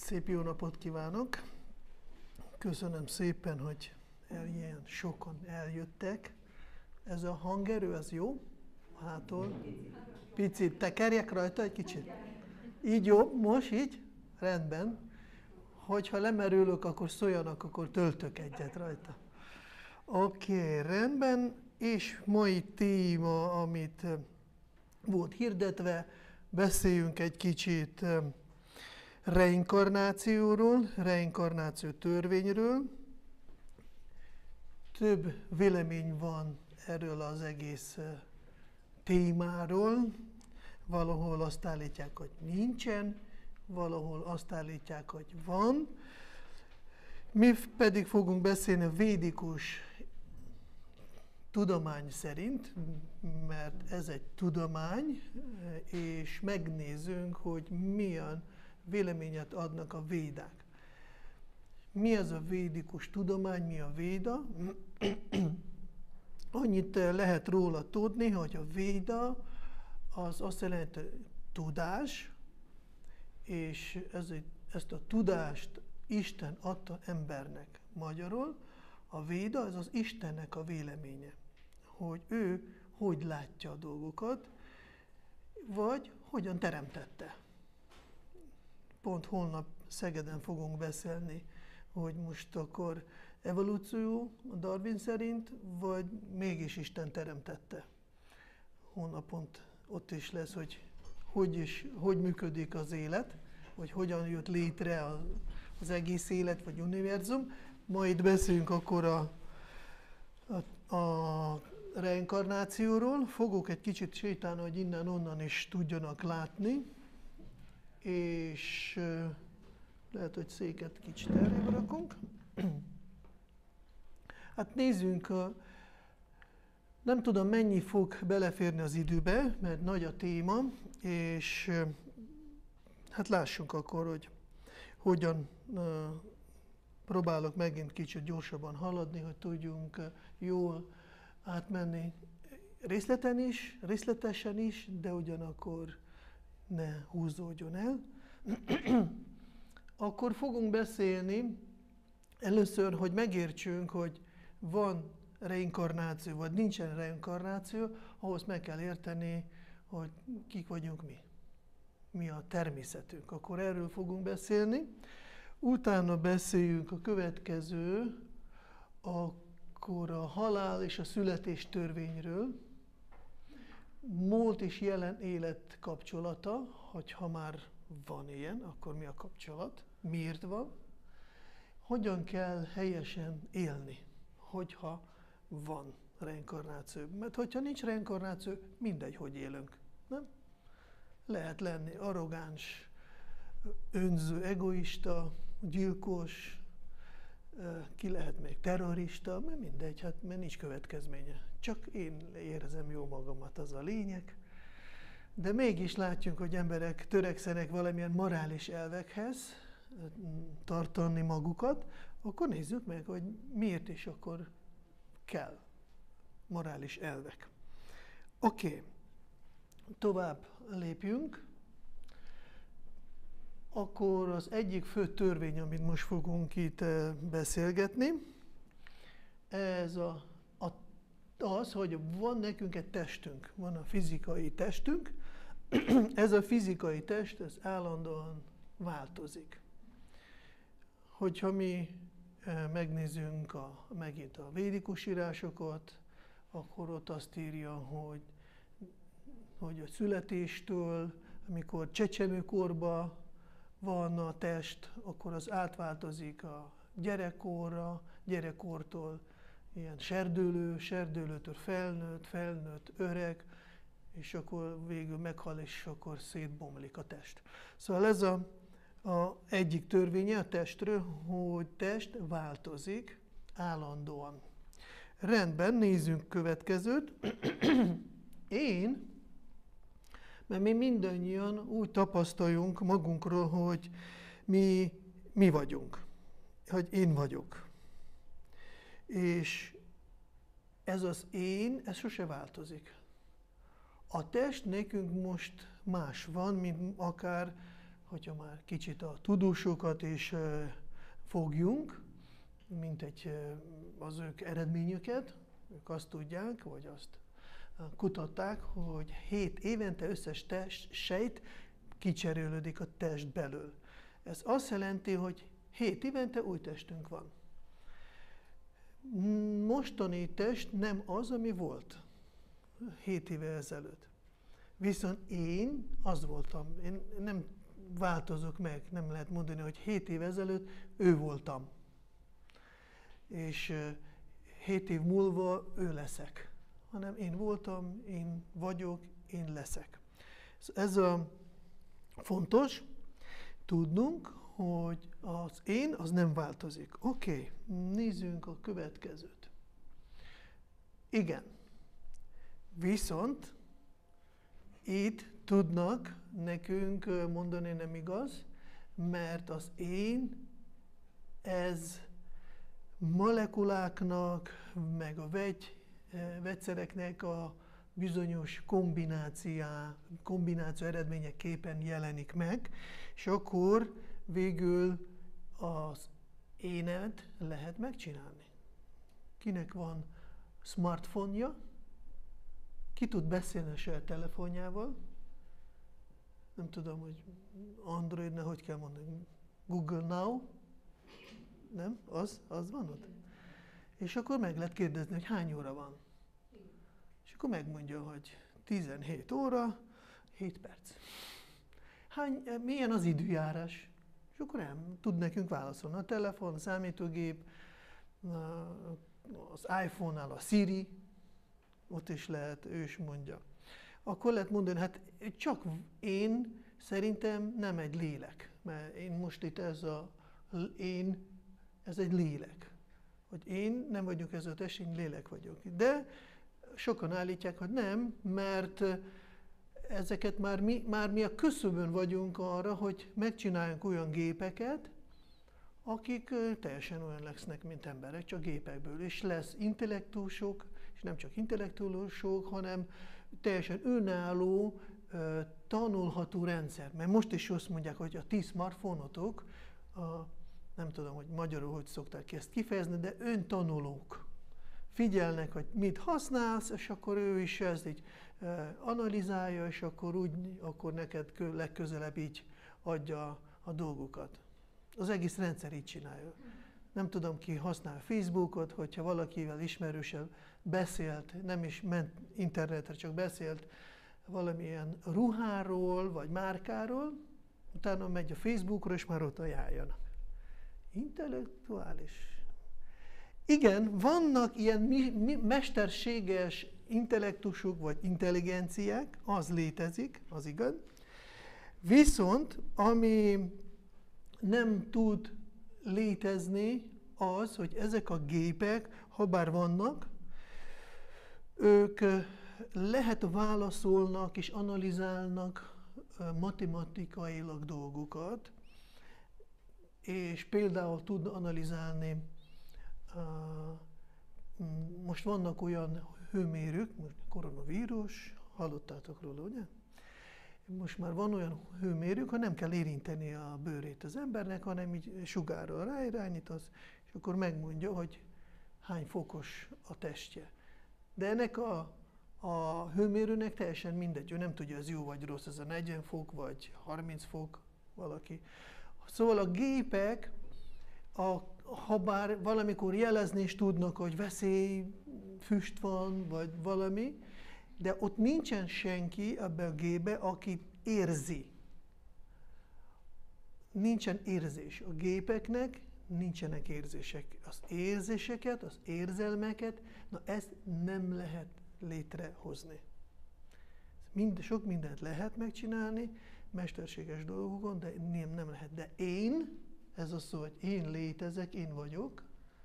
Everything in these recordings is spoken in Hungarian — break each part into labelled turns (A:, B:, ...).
A: Szép jó napot kívánok! Köszönöm szépen, hogy ilyen sokan eljöttek. Ez a hangerő, ez jó? Hától? Picit. Tekerjek rajta egy kicsit? Így jó? Most így? Rendben. Hogyha lemerülök, akkor szóljanak, akkor töltök egyet rajta. Oké, rendben. És mai téma, amit volt hirdetve, beszéljünk egy kicsit reinkarnációról, reinkarnáció törvényről. Több vélemény van erről az egész témáról. Valahol azt állítják, hogy nincsen, valahol azt állítják, hogy van. Mi pedig fogunk beszélni a védikus tudomány szerint, mert ez egy tudomány, és megnézzünk, hogy milyen véleményet adnak a védák. Mi ez a védikus tudomány, mi a véda? Annyit lehet róla tudni, hogy a véda az azt jelenti, hogy tudás, és ezt a tudást Isten adta embernek. Magyarul a véda, ez az Istennek a véleménye, hogy ő hogy látja a dolgokat, vagy hogyan teremtette. Pont holnap Szegeden fogunk beszélni, hogy most akkor evolúció a Darwin szerint, vagy mégis Isten teremtette. Holnap pont ott is lesz, hogy működik az élet, vagy hogyan jött létre az egész élet, vagy univerzum. Ma itt beszélünk akkor a reinkarnációról. Fogok egy kicsit sétálni, hogy innen-onnan is tudjanak látni, és lehet, hogy széket kicsit errébb rakunk. Hát nézzünk, nem tudom mennyi fog beleférni az időbe, mert nagy a téma, és hát lássunk akkor, hogy hogyan próbálok megint kicsit gyorsabban haladni, hogy tudjunk jól átmenni részletesen is, de ugyanakkor ne húzódjon el. Akkor fogunk beszélni először, hogy megértsünk, hogy van reinkarnáció, vagy nincsen reinkarnáció, ahhoz meg kell érteni, hogy kik vagyunk mi. Mi a természetünk. Akkor erről fogunk beszélni. Utána beszéljünk a következő, akkor a halál és a születés törvényről. Múlt és jelen élet kapcsolata, hogyha már van ilyen, akkor mi a kapcsolat, miért van, hogyan kell helyesen élni, hogyha van reinkarnáció. Mert hogyha nincs reinkarnáció, mindegy, hogy élünk. Nem? Lehet lenni arrogáns, önző, egoista, gyilkos, ki lehet még terrorista, mert mindegy, hát mert nincs következménye. Csak én érzem jó magamat, az a lényeg. De mégis látjuk, hogy emberek törekszenek valamilyen morális elvekhez tartani magukat, akkor nézzük meg, hogy miért is akkor kell morális elvek. Oké, tovább lépjünk. Akkor az egyik fő törvény, amit most fogunk itt beszélgetni, ez az, hogy van nekünk egy testünk, van a fizikai testünk. Ez a fizikai test, ez állandóan változik. Hogyha mi megnézzünk megint a védikus írásokat, akkor ott azt írja, hogy a születéstől, amikor csecsemőkorban van a test, akkor az átváltozik a gyerekkorra, gyerekkortól ilyen serdülőtől felnőtt, öreg, és akkor végül meghal, és akkor szétbomlik a test. Szóval ez a egyik törvénye a testről, hogy test változik állandóan. Rendben, nézzünk következőt. Mert mi mindannyian úgy tapasztaljunk magunkról, hogy mi vagyunk, hogy én vagyok. És ez az én, ez sose változik. A test nekünk most más van, mint akár hogyha már kicsit a tudósokat is fogjunk, mint az ők eredményüket, ők azt tudják, vagy azt kutatták, hogy 7 évente összes sejt kicserélődik a test belől. Ez azt jelenti, hogy 7 évente új testünk van. Mostani test nem az, ami volt 7 évvel ezelőtt. Viszont én az voltam. Én nem változok meg, nem lehet mondani, hogy 7 év ezelőtt ő voltam. És 7 év múlva ő leszek. Hanem én voltam, én vagyok, én leszek. Ez fontos tudnunk, hogy az én az nem változik. Oké, nézzünk a következőt. Igen. Viszont itt tudnak nekünk mondani nem igaz, mert az én ez molekuláknak, meg a vegyszereknek a bizonyos kombináció eredményeképpen jelenik meg, és akkor végül az énet lehet megcsinálni. Kinek van smartphone-ja, ki tud beszélni a saját telefonjával, nem tudom, hogy Androidnál hogy kell mondani, Google Now, nem? Az van ott? És akkor meg lehet kérdezni, hogy hány óra van. És akkor megmondja, hogy 17 óra, 7 perc. Milyen az időjárás? És akkor tud nekünk válaszolni. A telefon, a számítógép, az iPhone-nál a Siri, ott is lehet, ő is mondja. Akkor lehet mondani, hát csak én szerintem nem egy lélek. Mert én most itt ez egy lélek. Hogy én nem vagyok ez a test, én lélek vagyok. De sokan állítják, hogy nem, mert ezeket már mi a küszöbön vagyunk arra, hogy megcsináljunk olyan gépeket, akik teljesen olyan lesznek, mint emberek, csak gépekből. És lesz intellektusok, és nem csak intellektusok, hanem teljesen önálló, tanulható rendszer. Mert most is azt mondják, hogy a ti smartphone-otok, nem tudom, hogy magyarul hogy szokták ezt kifejezni, de öntanulók. Figyelnek, hogy mit használsz, és akkor ő is ezt így analizálja, és akkor neked legközelebb így adja a dolgokat. Az egész rendszer így csinálja. Nem tudom, ki használ Facebookot, hogyha valakivel ismerősen beszélt, nem is ment internetre, csak beszélt valamilyen ruháról, vagy márkáról, utána megy a Facebookra, és már ott ajánljanak. Intellektuális. Igen, vannak ilyen mesterséges intellektusok, vagy intelligenciák, az létezik, az igaz. Viszont, ami nem tud létezni, az, hogy ezek a gépek, ha bár vannak, ők lehet válaszolnak és analizálnak matematikailag dolgokat, és például tud analizálni, most vannak olyan hőmérők, most koronavírus, hallottátok róla, ugye? Most már van olyan hőmérők, hogy nem kell érinteni a bőrét az embernek, hanem így sugárral ráirányítasz, és akkor megmondja, hogy hány fokos a testje. De ennek a hőmérőnek teljesen mindegy, ő nem tudja, ez jó vagy rossz, ez a 40 fok, vagy 30 fok valaki. Szóval a gépek, ha bár valamikor jelezni is tudnak, hogy veszély, füst van, vagy valami, de ott nincsen senki ebbe a gépbe, aki érzi. Nincsen érzés. A gépeknek nincsenek érzések. Az érzéseket, az érzelmeket, na ezt nem lehet létrehozni. Sok mindent lehet megcsinálni, mesterséges dolgokon, de nem lehet. De én, ez az szó, hogy én létezek, én vagyok,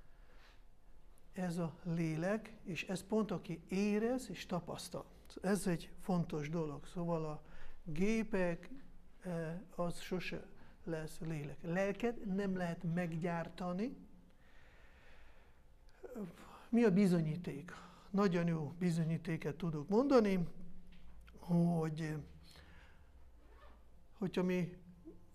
A: ez a lélek, és ez pont aki érez és tapasztal. Ez egy fontos dolog. Szóval a gépek, az sose lesz lélek. Lelket nem lehet meggyártani. Mi a bizonyíték? Nagyon jó bizonyítéket tudok mondani, hogyha mi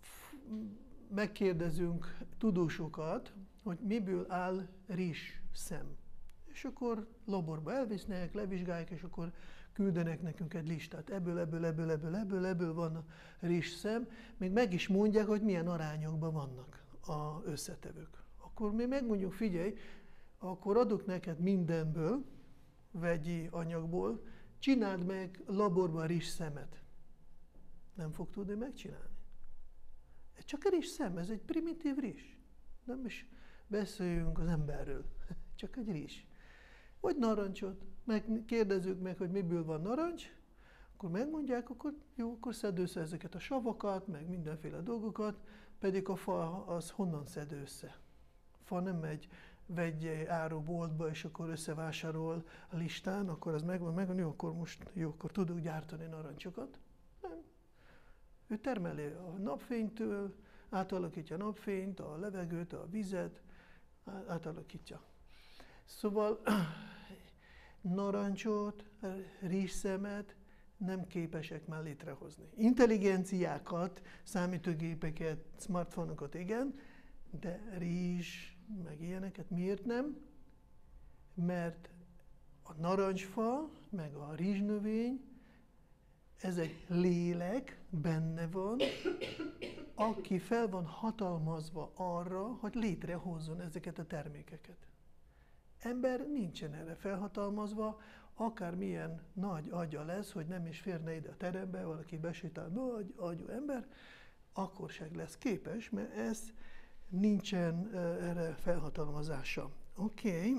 A: megkérdezünk tudósokat, hogy miből áll rizsszem. És akkor laborba elvisznek, levizsgálják, és akkor küldenek nekünk egy listát. Ebből van a rizsszem. Még meg is mondják, hogy milyen arányokban vannak az összetevők. Akkor mi megmondjuk, figyelj, akkor adok neked mindenből, vegyi anyagból, csináld meg laborban rizsszemet. Nem fog tudni megcsinálni. Ez csak egy rizsszem, ez egy primitív rizs. Nem is beszéljünk az emberről, csak egy rizs. Vagy narancsot, kérdezzük meg, hogy miből van narancs, akkor megmondják, akkor jó, akkor szedd össze ezeket a savakat, meg mindenféle dolgokat, pedig a fa az honnan szed össze? A fa nem megy, vegy áruboltba, és akkor összevásárol a listán, akkor az megvan, jó, akkor tudok gyártani narancsokat. Nem. Ő termeli a napfénytől, átalakítja a napfényt, a levegőt, a vizet, átalakítja. Szóval narancsot, rizsszemet nem képesek már létrehozni. Intelligenciákat, számítógépeket, smartphone-okat igen, de rizs, meg ilyeneket miért nem? Mert a narancsfa, meg a rizsnövény, ez egy lélek, benne van, aki fel van hatalmazva arra, hogy létrehozzon ezeket a termékeket. Ember nincsen erre felhatalmazva, akármilyen nagy agya lesz, hogy nem is férne ide a terembe, valaki besétál nagy agyú ember, akkor se lesz képes, mert ez nincsen erre felhatalmazása. Oké.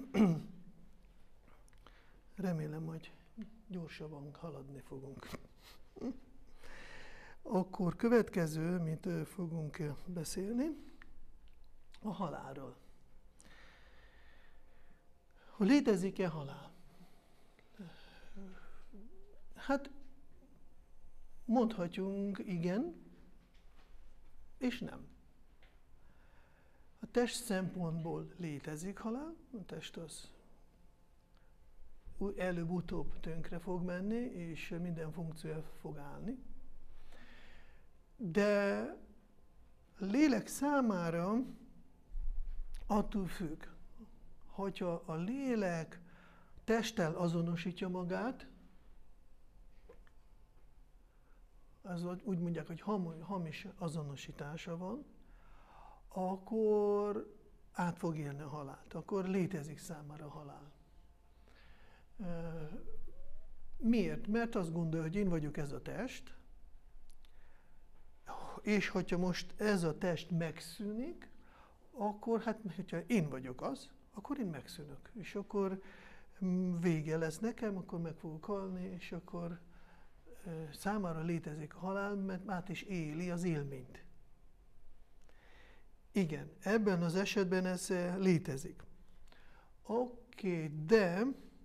A: Remélem, hogy gyorsabban haladni fogunk. Akkor következő, mint fogunk beszélni, a halálról. Hogy létezik-e halál? Hát mondhatjunk igen, és nem. A test szempontból létezik halál, a test az előbb-utóbb tönkre fog menni, és minden funkciója fog állni. De lélek számára attól függ, hogyha a lélek testtel azonosítja magát, az úgy mondják, hogy hamis azonosítása van, akkor át fog élni a halált, akkor létezik számára a halál. Miért? Mert azt gondolja, hogy én vagyok ez a test, és hogyha most ez a test megszűnik, akkor hát, hogyha én vagyok az, akkor én megszűnök. És akkor vége lesz nekem, akkor meg fogok halni, és akkor számára létezik a halál, mert át is éli az élményt. Igen, ebben az esetben ez létezik. Oké, de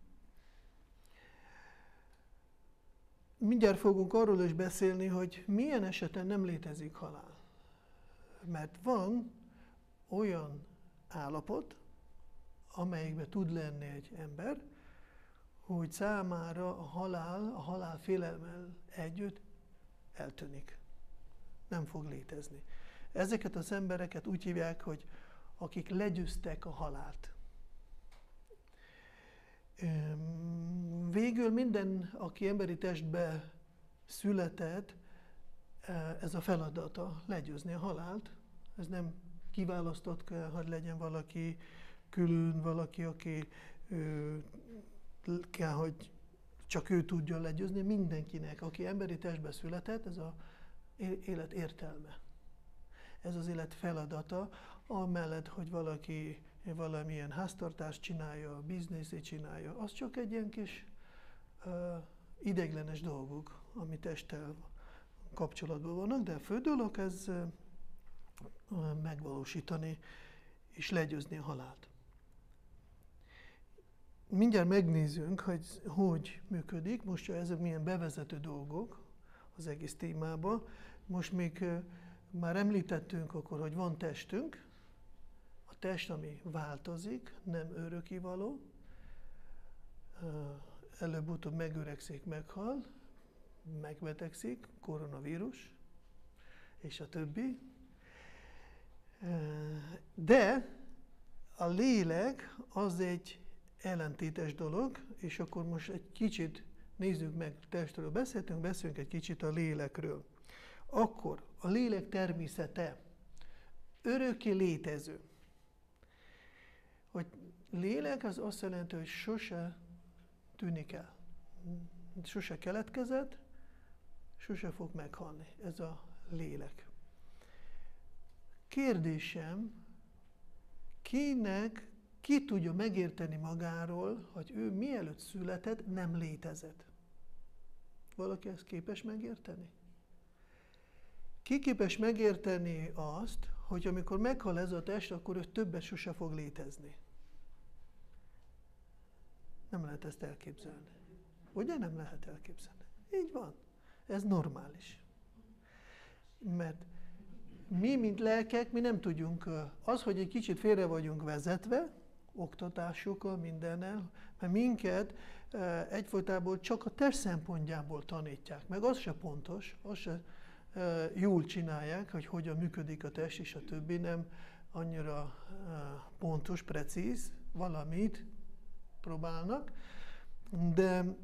A: mindjárt fogunk arról is beszélni, hogy milyen esetben nem létezik halál. Mert van olyan állapot, amelyikben tud lenni egy ember, hogy számára a halál félelemmel együtt eltűnik. Nem fog létezni. Ezeket az embereket úgy hívják, hogy akik legyőztek a halált. Végül minden, aki emberi testbe született, ez a feladata, legyőzni a halált. Ez nem kiválasztott kell, hogy legyen valaki külön, valaki, aki kell, hogy csak ő tudja legyőzni. Mindenkinek, aki emberi testbe született, ez az élet értelme. Ez az élet feladata, amellett, hogy valaki valamilyen háztartást csinálja, bizniszét csinálja, az csak egy ilyen kis ideiglenes dolgok, ami testtel kapcsolatban vannak, de a fő dolog ez megvalósítani és legyőzni a halált. Mindjárt megnézzünk, hogy működik. Most ezek milyen bevezető dolgok az egész témába. Most még már említettünk akkor, hogy van testünk, a test, ami változik, nem örökkévaló, előbb-utóbb megöregszik, meghal, megbetegszik, koronavírus, és a többi. De a lélek az egy ellentétes dolog, és akkor most egy kicsit nézzük meg, testről beszélünk egy kicsit a lélekről. Akkor a lélek természete örökké létező. Hogy lélek az azt jelenti, hogy sose tűnik el. Sose keletkezett, sose fog meghalni. Ez a lélek. Kérdésem, ki tudja megérteni magáról, hogy ő mielőtt született, nem létezett? Valaki ezt képes megérteni? Ki képes megérteni azt, hogy amikor meghal ez a test, akkor ő többet sose fog létezni? Nem lehet ezt elképzelni. Ugye nem lehet elképzelni? Így van. Ez normális. Mert mi, mint lelkek, mi nem tudjunk, az, hogy egy kicsit félre vagyunk vezetve, oktatásukkal, mindennel, mert minket egyfolytában csak a test szempontjából tanítják, meg az se pontos, az se jól csinálják, hogy hogyan működik a test és a többi, nem annyira pontos, precíz, valamit próbálnak, de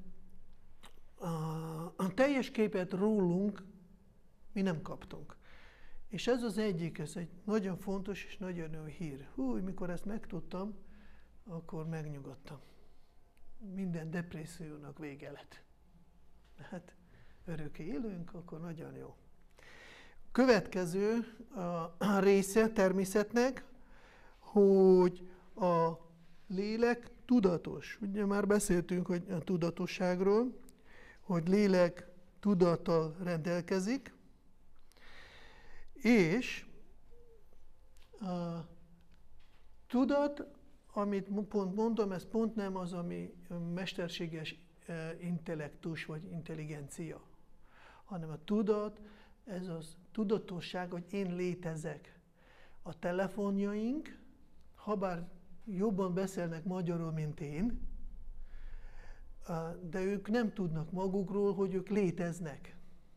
A: a teljes képet rólunk mi nem kaptunk. És ez az egyik, ez egy nagyon fontos és nagyon jó hír. Mikor ezt megtudtam, akkor megnyugodtam. Minden depressziónak vége lett. Hát örökké élünk, akkor nagyon jó. Következő a része természetnek, hogy a lélek tudatos. Ugye már beszéltünk hogy a tudatosságról, hogy lélek tudattal rendelkezik, és a tudat, amit pont mondom, ez pont nem az, ami mesterséges intellektus vagy intelligencia, hanem a tudat, ez az tudatosság, hogy én létezek. A telefonjaink, habár jobban beszélnek magyarul, mint én, de ők nem tudnak magukról, hogy ők léteznek.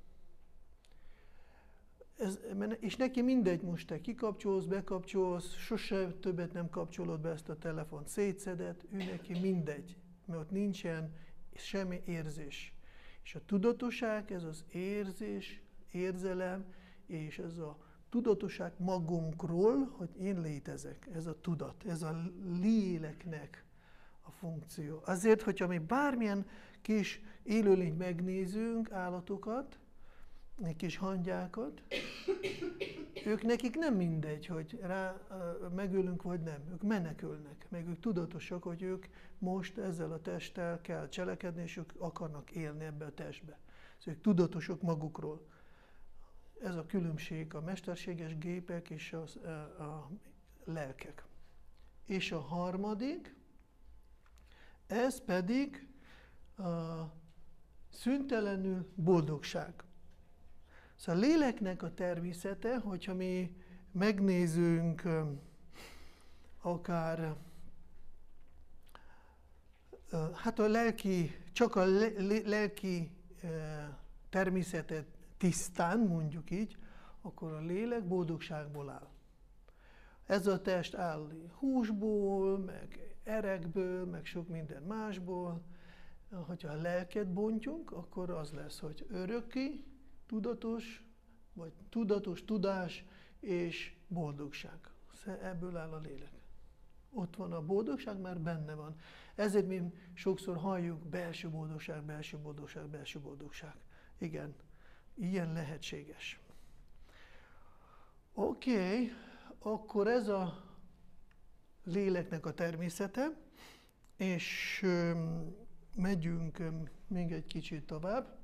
A: És neki mindegy, most te kikapcsolsz, bekapcsolsz, sose többet nem kapcsolod be ezt a telefont, szétszedett, ő neki mindegy, mert ott nincsen semmi érzés. És a tudatosság, ez az érzés, érzelem, és ez a tudatosság magunkról, hogy én létezek, ez a tudat, ez a léleknek a funkció. Azért, hogyha mi bármilyen kis élőlényt megnézünk, állatokat, egy kis hangyákat, nekik nem mindegy, hogy megölünk vagy nem. Ők menekülnek, meg ők tudatosak, hogy ők most ezzel a testtel kell cselekedni, és ők akarnak élni ebbe a testbe. Szóval ők tudatosok magukról. Ez a különbség a mesterséges gépek és a lelkek. És a harmadik, ez pedig a szüntelenül boldogság. Szóval a léleknek a természete, hogyha mi megnézünk akár hát csak a lelki természetet tisztán, mondjuk így, akkor a lélek boldogságból áll. Ez a test áll húsból, meg erekből, meg sok minden másból. Hogyha a lelket bontjunk, akkor az lesz, hogy örökké, tudatos, vagy tudatos tudás és boldogság. Ebből áll a lélek. Ott van a boldogság, már benne van. Ezért mi sokszor halljuk belső boldogság, belső boldogság, belső boldogság. Igen, ilyen lehetséges. Oké, akkor ez a léleknek a természete, és megyünk még egy kicsit tovább,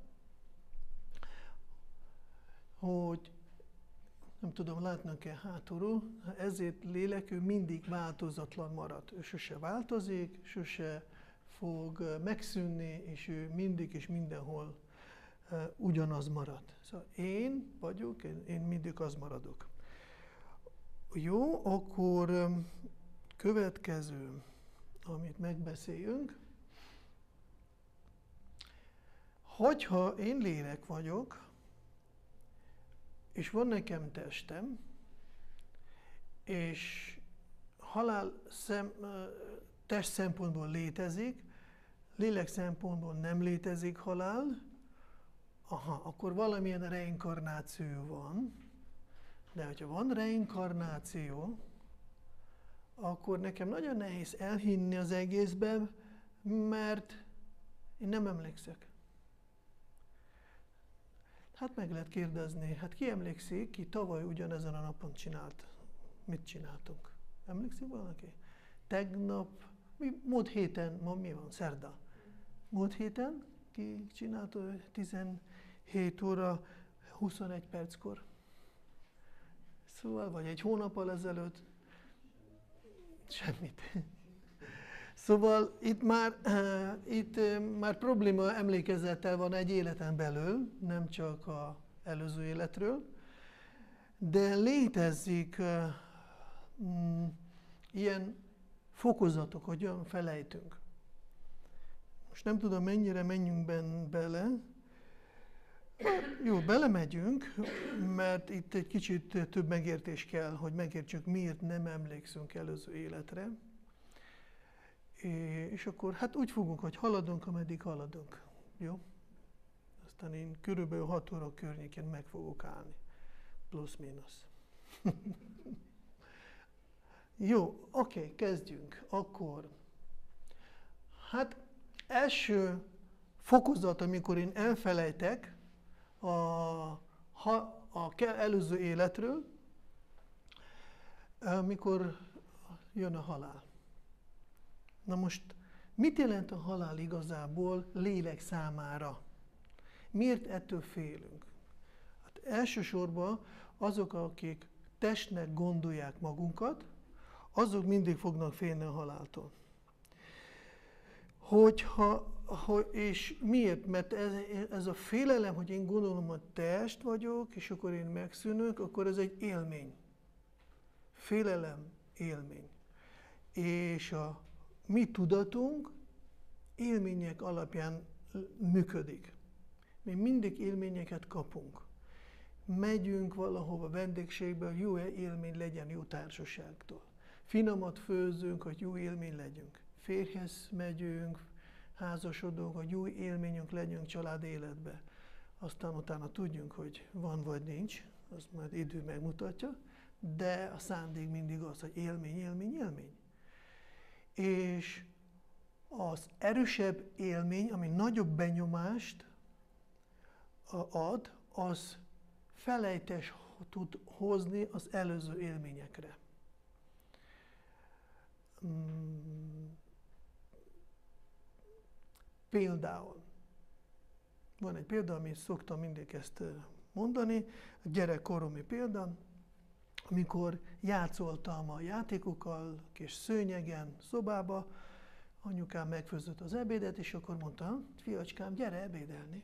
A: hogy nem tudom, látnak-e hátulról, ezért lélek, ő mindig változatlan marad. Ő sose változik, sose fog megszűnni, és ő mindig és mindenhol ugyanaz marad. Szóval én vagyok, én mindig az maradok. Jó, akkor következő, amit megbeszéljünk, hogyha én lélek vagyok, és van nekem testem, és halál test szempontból létezik, lélek szempontból nem létezik halál, akkor valamilyen reinkarnáció van, de hogyha van reinkarnáció, akkor nekem nagyon nehéz elhinni az egészben, mert én nem emlékszek. Hát meg lehet kérdezni, hát ki emlékszik, ki tavaly ugyanezen a napon csinált? Mit csináltunk? Emlékszik valaki? Tegnap, múlt héten, ma mi van? Szerda. Múlt héten ki csinálta 17 óra 21 perckor? Szóval, vagy egy hónappal ezelőtt? Semmit. Szóval itt már probléma emlékezettel van egy életen belül, nem csak az előző életről, de létezik ilyen fokozatok, hogy olyan felejtünk. Most nem tudom, mennyire menjünk bele. Jó, belemegyünk, mert itt egy kicsit több megértés kell, hogy megértsük, miért nem emlékszünk előző életre. És akkor hát úgy fogunk, hogy haladunk, ameddig haladunk. Jó? Aztán én körülbelül 6 óra környékén meg fogok állni. Plusz-minusz. Jó, oké, kezdjünk. Akkor, hát első fokozat, amikor én elfelejtek a előző életről, amikor jön a halál. Na most, mit jelent a halál igazából lélek számára? Miért ettől félünk? Hát elsősorban azok, akik testnek gondolják magunkat, azok mindig fognak félni a haláltól. És miért? Mert ez a félelem, hogy én gondolom, hogy test vagyok, és akkor én megszűnök, akkor ez egy élmény. Félelem, élmény. És a mi tudatunk élmények alapján működik. Mi mindig élményeket kapunk. Megyünk valahova vendégségbe, jó élmény legyen jó társaságtól. Finomat főzünk, hogy jó élmény legyünk. Férjhez megyünk, házasodunk, hogy jó élményünk legyen család életbe. Aztán utána tudjunk, hogy van vagy nincs, azt majd idő megmutatja, de a szándék mindig az, hogy élmény, élmény, élmény. És az erősebb élmény, ami nagyobb benyomást ad, az felejtés tud hozni az előző élményekre. Például, van egy példa, amit szoktam mindig ezt mondani, a gyerekkoromi példa, amikor játszoltam a játékokkal, kis szőnyegen, szobába, anyukám megfőzött az ebédet, és akkor mondta, fiacskám, gyere ebédelni.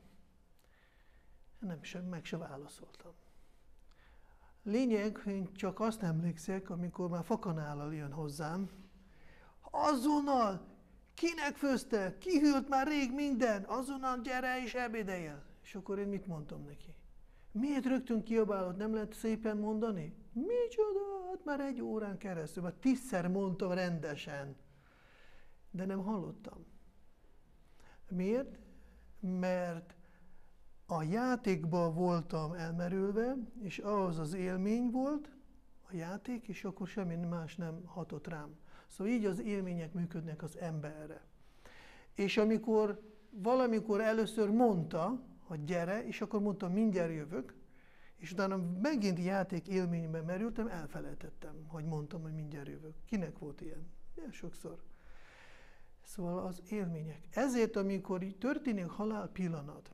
A: Meg se válaszoltam. Lényeg, én csak azt emlékszek, amikor már fakanállal jön hozzám, azonnal, kinek főzte, kihűlt már rég minden, azonnal gyere és ebédeljél. És akkor én mit mondtam neki? Miért rögtön kiabálod, nem lehet szépen mondani? Micsoda, hát már 1 órán keresztül, már 10-szer mondtam rendesen, de nem hallottam. Miért? Mert a játékban voltam elmerülve, és ahhoz az élmény volt, a játék, és akkor semmi más nem hatott rám. Szóval így az élmények működnek az emberre. És amikor valamikor először mondta, hogy gyere, és akkor mondtam, mindjárt jövök, és utána megint játék élménybe merültem, elfelejtettem, hogy mondtam, hogy mindjárt jövök. Kinek volt ilyen? Ilyen sokszor. Szóval az élmények. Ezért, amikor történik halál pillanat,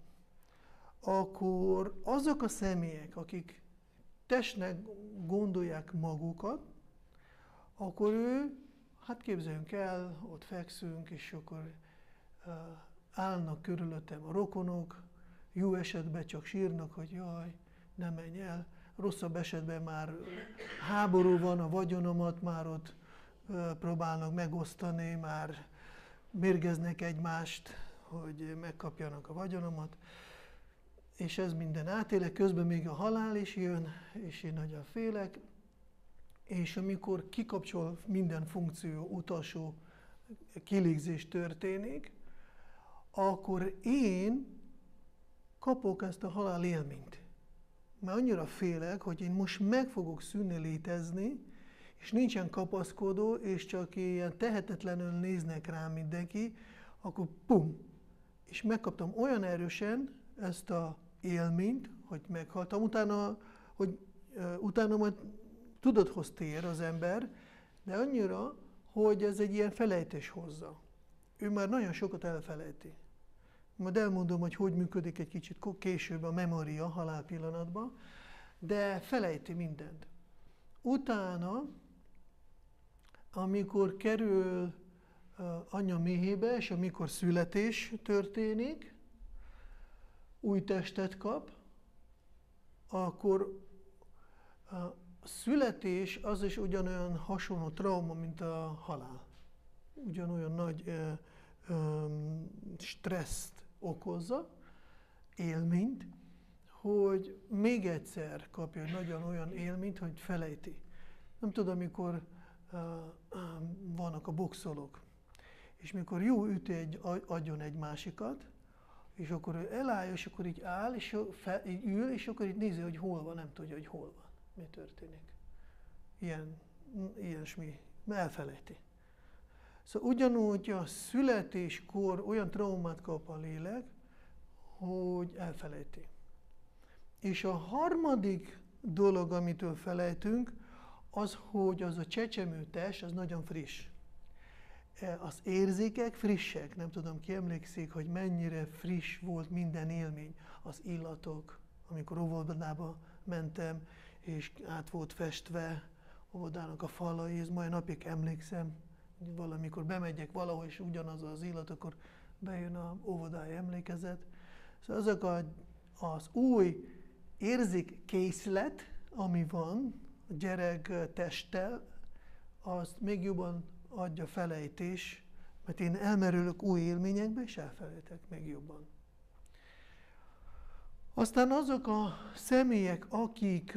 A: akkor azok a személyek, akik testnek gondolják magukat, akkor hát képzeljünk el, ott fekszünk, és akkor állnak körülöttem a rokonok, jó esetben csak sírnak, hogy jaj, ne menj el, rosszabb esetben már háború van, a vagyonomat már ott próbálnak megosztani, már mérgeznek egymást, hogy megkapjanak a vagyonomat. És ez minden átélek, közben még a halál is jön, és én nagyon félek. és amikor kikapcsol minden funkció, utolsó kilégzés történik, akkor én kapok ezt a halál élményt. Mert annyira félek, hogy én most meg fogok szűnni létezni, és nincsen kapaszkodó, és csak ilyen tehetetlenül néznek rám mindenki, akkor pum! És megkaptam olyan erősen ezt a élményt, hogy meghaltam. Utána majd tudathoz tér az ember, de annyira, hogy ez egy ilyen felejtés hozza. Ő már nagyon sokat elfelejti. Majd elmondom, hogy működik egy kicsit később a memória halál pillanatban, de felejti mindent. Utána, amikor kerül anya méhébe, és amikor születés történik, új testet kap, akkor a születés az is ugyanolyan hasonló trauma, mint a halál. Ugyanolyan nagy stresszt okozza, élményt, hogy még egyszer kapja nagyon olyan élményt, hogy felejti. Nem tudom, amikor vannak a boxolók, és mikor jó üti agyon egy másikat, és akkor ő eláll, és akkor így áll, és így ül, és akkor így nézi, hogy hol van, nem tudja, hogy hol van, mi történik. Ilyesmi, elfelejti. Szóval ugyanúgy a születéskor olyan traumát kap a lélek, hogy elfelejti. És a harmadik dolog, amitől felejtünk, az, hogy az a csecsemő test, az nagyon friss. Az érzékek frissek, nem tudom, ki emlékszik, hogy mennyire friss volt minden élmény. Az illatok, amikor óvodába mentem, és át volt festve óvodának a falai, ez mai napig emlékszem, hogy valamikor bemegyek valahol, és ugyanaz az illat, akkor bejön az óvodai emlékezet. Szóval azok az új érzékkészlet, ami van a gyerek testtel, azt még jobban adja felejtés, mert én elmerülök új élményekbe, és elfelejtek még jobban. Aztán azok a személyek, akik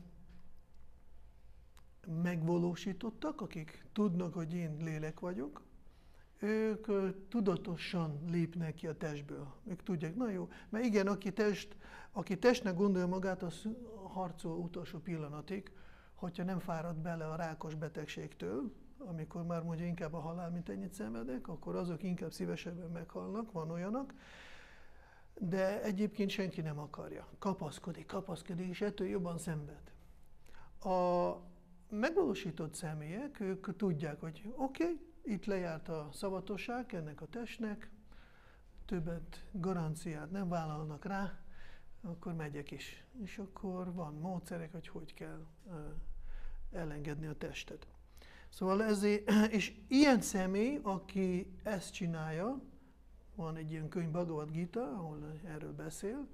A: megvalósítottak, akik tudnak, hogy én lélek vagyok, ők tudatosan lépnek ki a testből. Ők tudják, na jó, mert igen, aki testnek gondolja magát, az harcol utolsó pillanatig, hogyha nem fárad bele a rákos betegségtől, amikor már mondja inkább a halál, mint ennyit szenvedek, akkor azok inkább szívesebben meghalnak, van olyanak, de egyébként senki nem akarja. Kapaszkodik, és ettől jobban szenved. A megvalósított személyek, ők tudják, hogy oké, itt lejárt a szavatosság ennek a testnek, többet garanciát nem vállalnak rá, akkor megyek is. És akkor van módszerek, hogy kell elengedni a testet. Szóval ezért, és ilyen személy, aki ezt csinálja, van egy ilyen könyv, Bhagavad Gita, ahol erről beszél,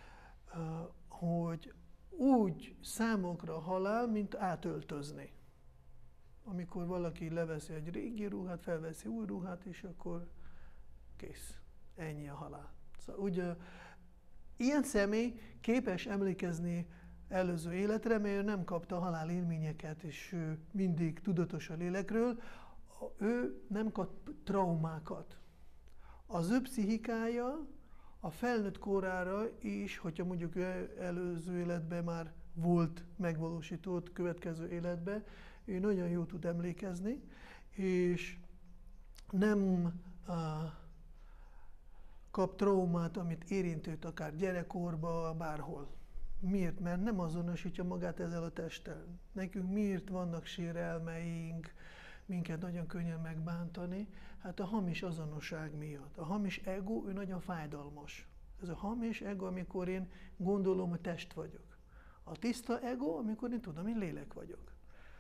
A: hogy úgy számokra a halál, mint átöltözni. Amikor valaki leveszi egy régi ruhát, felveszi új ruhát, és akkor kész. Ennyi a halál. Szóval ugye, ilyen személy képes emlékezni előző életre, mert ő nem kapta halál élményeket, és ő mindig tudatos a lélekről, ő nem kap traumákat. Az ő pszichikája a felnőtt korára is, hogyha mondjuk előző életben már volt megvalósított, következő életben, ő nagyon jól tud emlékezni, és nem kap traumát, amit érint őt akár gyerekkorban, bárhol. Miért? Mert nem azonosítja magát ezzel a testtel. Nekünk miért vannak sérelmeink, minket nagyon könnyen megbántani? Hát a hamis azonosság miatt. A hamis ego, ő nagyon fájdalmas. Ez a hamis ego, amikor én gondolom, hogy test vagyok. A tiszta ego, amikor én tudom, én lélek vagyok.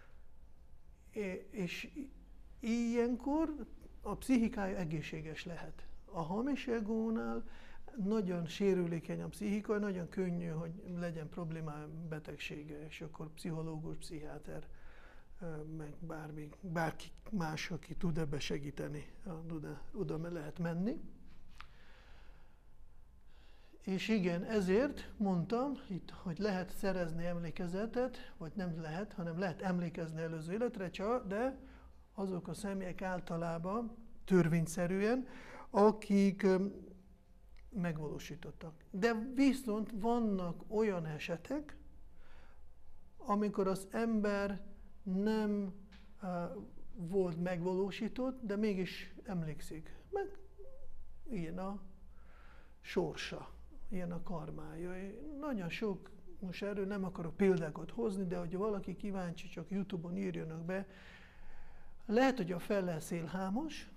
A: És ilyenkor a pszichikája egészséges lehet. A hamis egónál nagyon sérülékeny a pszichika, nagyon könnyű, hogy legyen problémája, betegsége, és akkor pszichológus, pszichiáter, meg bárki más, aki tud ebbe segíteni, oda lehet menni. És igen, ezért mondtam itt, hogy lehet szerezni emlékezetet, vagy nem lehet, hanem lehet emlékezni előző életre, de azok a személyek általában törvényszerűen, akik megvalósítottak. De viszont vannak olyan esetek, amikor az ember nem volt megvalósított, de mégis emlékszik. Meg ilyen a sorsa, ilyen a karmája. Nagyon sok, most erről nem akarok példákat hozni, de hogyha valaki kíváncsi, csak YouTube-on írjanak be. Lehet, hogy a fele szélhámos,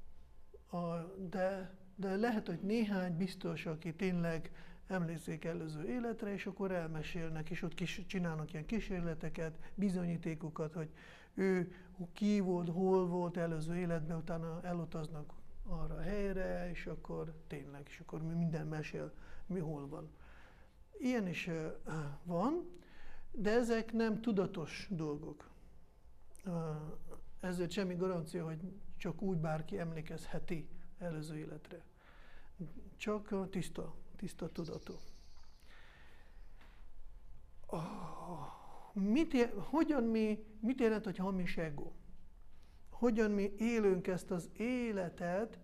A: de lehet, hogy néhány biztos, aki tényleg emlékszik előző életre, és akkor elmesélnek, és ott csinálnak ilyen kísérleteket, bizonyítékokat, hogy ő ki volt, hol volt előző életben, utána elutaznak arra a helyre, és akkor tényleg, és akkor minden mesél, mi hol van. Ilyen is van, de ezek nem tudatos dolgok. Ezért semmi garancia, hogy csak úgy bárki emlékezheti előző életre. Csak tiszta tudatú. Mit jelent, hogy hamis ego? Hogyan mi élünk ezt az életet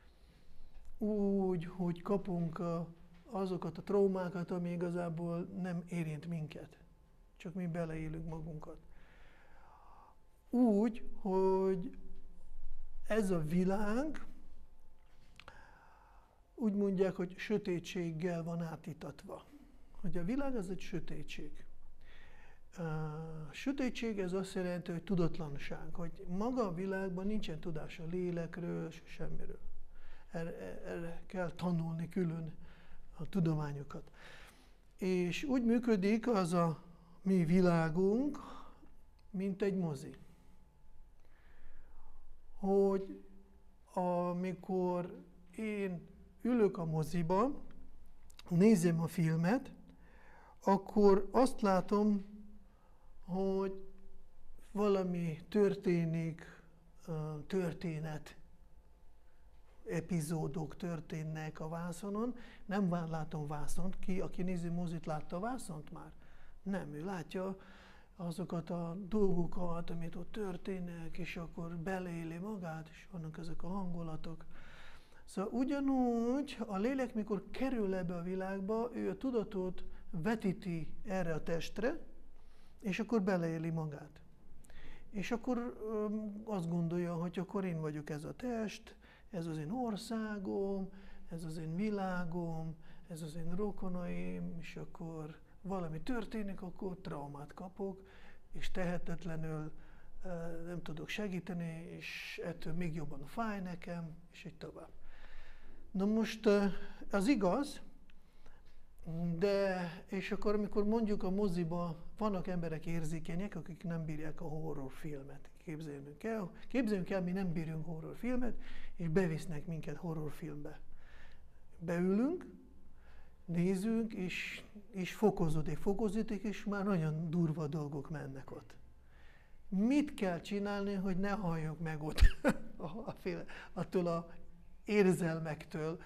A: úgy, hogy kapunk azokat a traumákat, ami igazából nem érint minket. Csak mi beleélünk magunkat. Úgy, hogy ez a világ, úgy mondják, hogy sötétséggel van átítatva. Hogy a világ az egy sötétség. Sötétség ez azt jelenti, hogy tudatlanság, hogy maga a világban nincsen tudás a lélekről, semmiről. Erre kell tanulni külön a tudományokat. És úgy működik az a mi világunk, mint egy mozi. Hogy amikor én ülök a moziba, nézem a filmet, akkor azt látom, hogy valami történik, történet, epizódok történnek a vászonon. Nem látom vászont. Aki nézi mozit, látta a vászont már? Nem, ő látja azokat a dolgokat, amit ott történnek, és akkor beleéli magát, és vannak ezek a hangulatok. Szóval ugyanúgy a lélek, mikor kerül ebbe a világba, ő a tudatot vetíti erre a testre, és akkor beleéli magát. És akkor azt gondolja, hogy akkor én vagyok ez a test, ez az én országom, ez az én világom, ez az én rokonaim, és akkor valami történik, akkor traumát kapok, és tehetetlenül nem tudok segíteni, és ettől még jobban fáj nekem, és így tovább. Na most az igaz, de és akkor amikor mondjuk a moziba vannak emberek érzékenyek, akik nem bírják a horrorfilmet. Képzeljünk el, mi nem bírjunk horrorfilmet, és bevisznek minket horrorfilmbe. Beülünk, nézünk, és fokozódik, és már nagyon durva dolgok mennek ott. Mit kell csinálni, hogy ne halljunk meg ott attól az érzelmektől?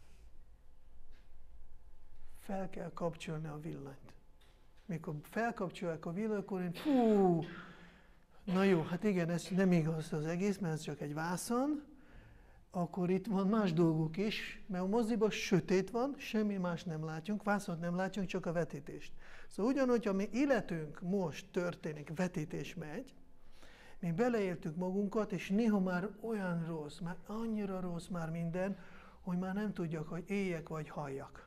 A: Fel kell kapcsolni a villanyt. Mikor felkapcsolják a villanyt, akkor én na jó, hát igen, ez nem igaz az egész, mert ez csak egy vászon, akkor itt van más dolgok is, mert a moziban sötét van, semmi más nem látjunk, vászont nem látjunk, csak a vetítést. Szóval ugyanúgy, ha mi életünk most történik, vetítés megy, mi beleéltük magunkat, és néha már olyan rossz, már annyira rossz már minden, hogy már nem tudjak, hogy éljek vagy halljak.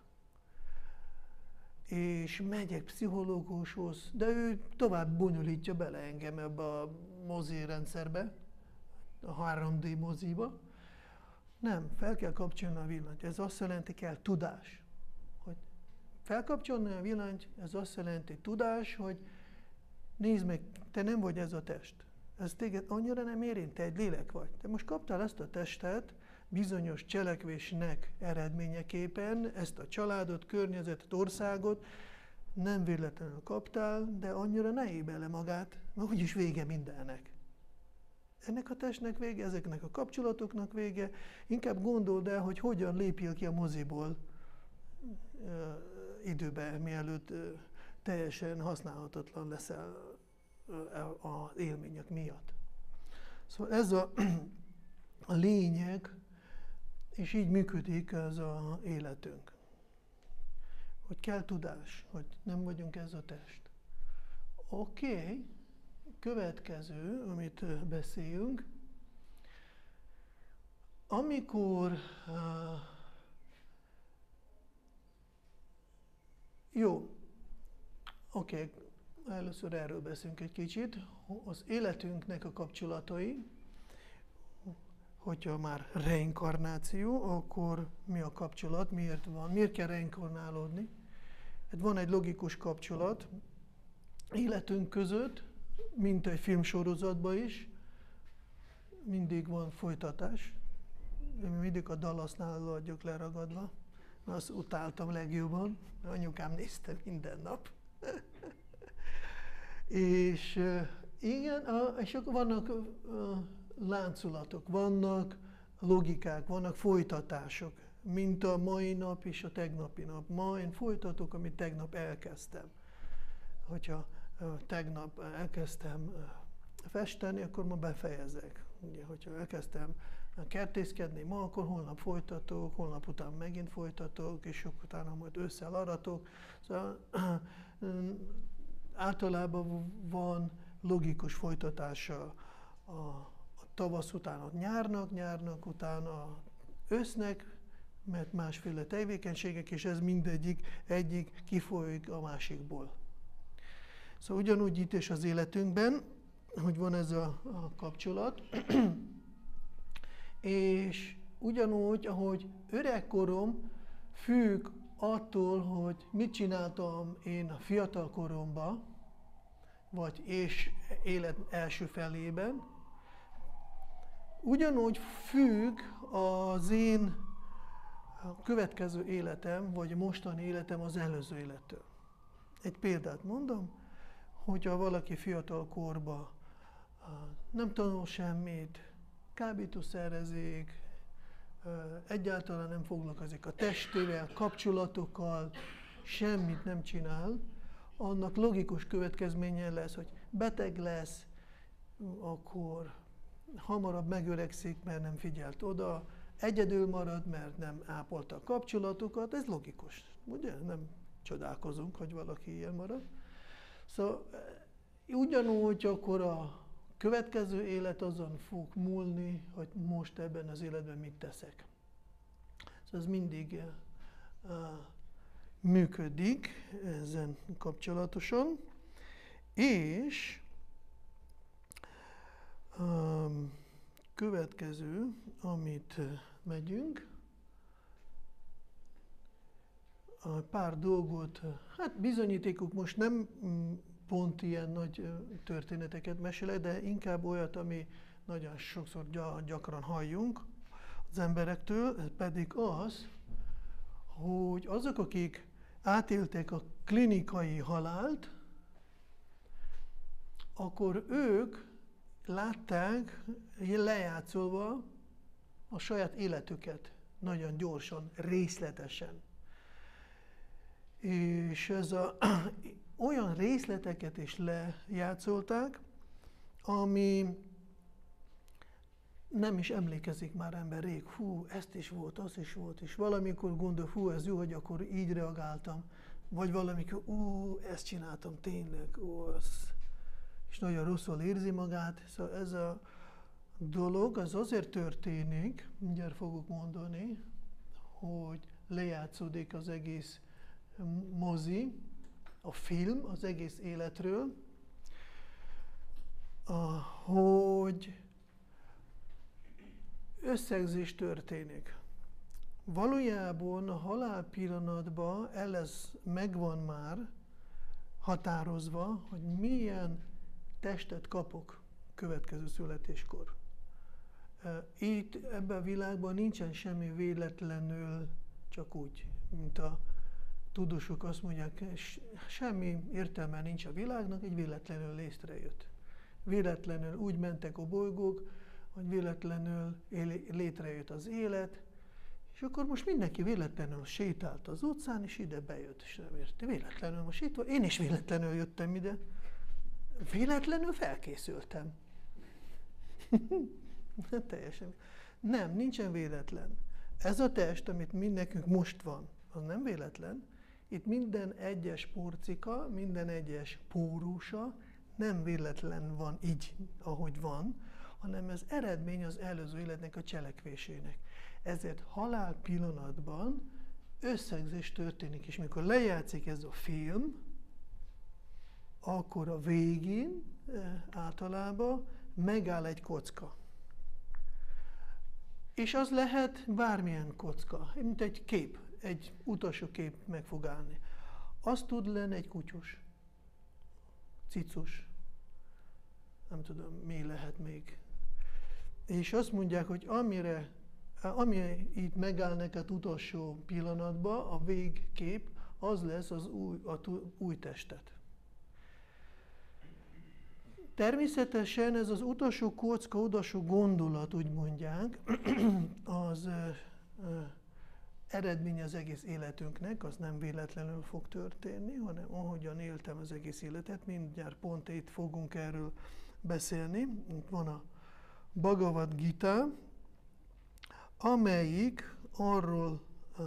A: És megyek pszichológushoz, de ő tovább bonyolítja bele engem ebbe a mozi rendszerbe, a 3D moziba. Nem, fel kell kapcsolni a villanyt. Ez azt jelenti, kell tudás. Hogy felkapcsolni a villanyt, ez azt jelenti tudás, hogy nézd meg, te nem vagy ez a test. Ez téged annyira nem érint, te egy lélek vagy. Te most kaptál ezt a testet, bizonyos cselekvésnek eredményeképpen, ezt a családot, környezetet, országot nem véletlenül kaptál, de annyira ne élj bele magát, mert úgyis vége mindennek. Ennek a testnek vége, ezeknek a kapcsolatoknak vége, inkább gondold el, hogy hogyan lépjél ki a moziból időben, mielőtt teljesen használhatatlan leszel az élmények miatt. Szóval ez a lényeg, és így működik ez az életünk. Hogy kell tudás, hogy nem vagyunk ez a test. Oké, következő, amit beszéljünk, amikor először erről beszélünk egy kicsit, az életünknek a kapcsolatai, hogyha már reinkarnáció, akkor mi a kapcsolat, miért kell reinkarnálódni? Hát van egy logikus kapcsolat életünk között, mint egy filmsorozatban is, mindig van folytatás. Én mindig a Dallasnál vagyok leragadva, azt utáltam legjobban, anyukám nézte minden nap. És igen, és akkor vannak láncolatok, vannak logikák, vannak folytatások, mint a mai nap és a tegnapi nap. Ma én folytatok, amit tegnap elkezdtem. Hogyha tegnap elkezdtem festeni, akkor ma befejezek. Ugye, hogyha elkezdtem kertészkedni ma, akkor holnap folytatok, holnap után megint folytatok, és utána majd ősszel aratok. Szóval általában van logikus folytatása a tavasz után a nyárnak után a ősznek, mert másféle tevékenységek, és ez mindegyik egyik kifolyik a másikból. Szóval ugyanúgy itt is az életünkben, hogy van ez a kapcsolat, és ugyanúgy, ahogy öregkorom függ attól, hogy mit csináltam én a fiatal koromban, vagy és élet első felében, ugyanúgy függ az én következő életem, vagy mostani életem az előző élettől. Egy példát mondom, hogyha valaki fiatal korban nem tanul semmit, kábítószerezik, egyáltalán nem foglalkozik a testével, kapcsolatokkal, semmit nem csinál, annak logikus következménye lesz, hogy beteg lesz, akkor hamarabb megöregszik, mert nem figyelt oda, egyedül marad, mert nem ápolta a kapcsolatokat, ez logikus, ugye? Nem csodálkozunk, hogy valaki ilyen marad. Szóval ugyanúgy akkor a következő élet azon fog múlni, hogy most ebben az életben mit teszek. Szóval ez mindig működik ezen kapcsolatosan, és következő, amit megyünk, pár dolgot, hát bizonyítékok most nem pont ilyen nagy történeteket mesélek, de inkább olyat, ami nagyon sokszor gyakran halljunk az emberektől, ez pedig az, hogy azok, akik átélték a klinikai halált, akkor ők látták lejátszolva a saját életüket nagyon gyorsan, részletesen. És olyan részleteket is lejátszolták, ami nem is emlékezik már ember rég. Fú, ezt is volt, az is volt, és valamikor gondol, fú, ez jó, hogy akkor így reagáltam, vagy valamikor, ezt csináltam tényleg, és nagyon rosszul érzi magát. Szóval ez a dolog, az azért történik, mindjárt fogok mondani, hogy lejátszódik az egész mozi, a film az egész életről, hogy összegzés történik. Valójában a halál pillanatban megvan már határozva, hogy milyen testet kapok következő születéskor. Itt ebben a világban nincsen semmi véletlenül csak úgy, mint a tudósok azt mondják, semmi értelme nincs a világnak, így véletlenül létrejött. Véletlenül úgy mentek a bolygók, hogy véletlenül létrejött az élet, És akkor most mindenki véletlenül sétált az utcán, és ide bejött, és nem érti. Véletlenül most itt van. Én is véletlenül jöttem ide. Véletlenül felkészültem. Teljesen. Nem, nincsen véletlen. Ez a test, amit nekünk most van, az nem véletlen. Itt minden egyes porcika, minden egyes pórusa nem véletlen van így, ahogy van, hanem ez eredmény az előző életnek a cselekvésének. Ezért halál pillanatban összegzés történik, és mikor lejátszik ez a film, akkor a végén általában megáll egy kocka. És az lehet bármilyen kocka, mint egy kép, egy utolsó kép meg fog állni. Az tud lenni egy kutyus, cicus, nem tudom, mi lehet még. És azt mondják, hogy ami itt megáll neked utolsó pillanatban, a végkép, az lesz az új testet. Természetesen ez az utolsó kocka, utolsó gondolat, úgy mondják, az eredmény az egész életünknek, az nem véletlenül fog történni, hanem ahogyan éltem az egész életet, mindjárt pont itt fogunk erről beszélni. Itt van a Bhagavad Gita, amelyik arról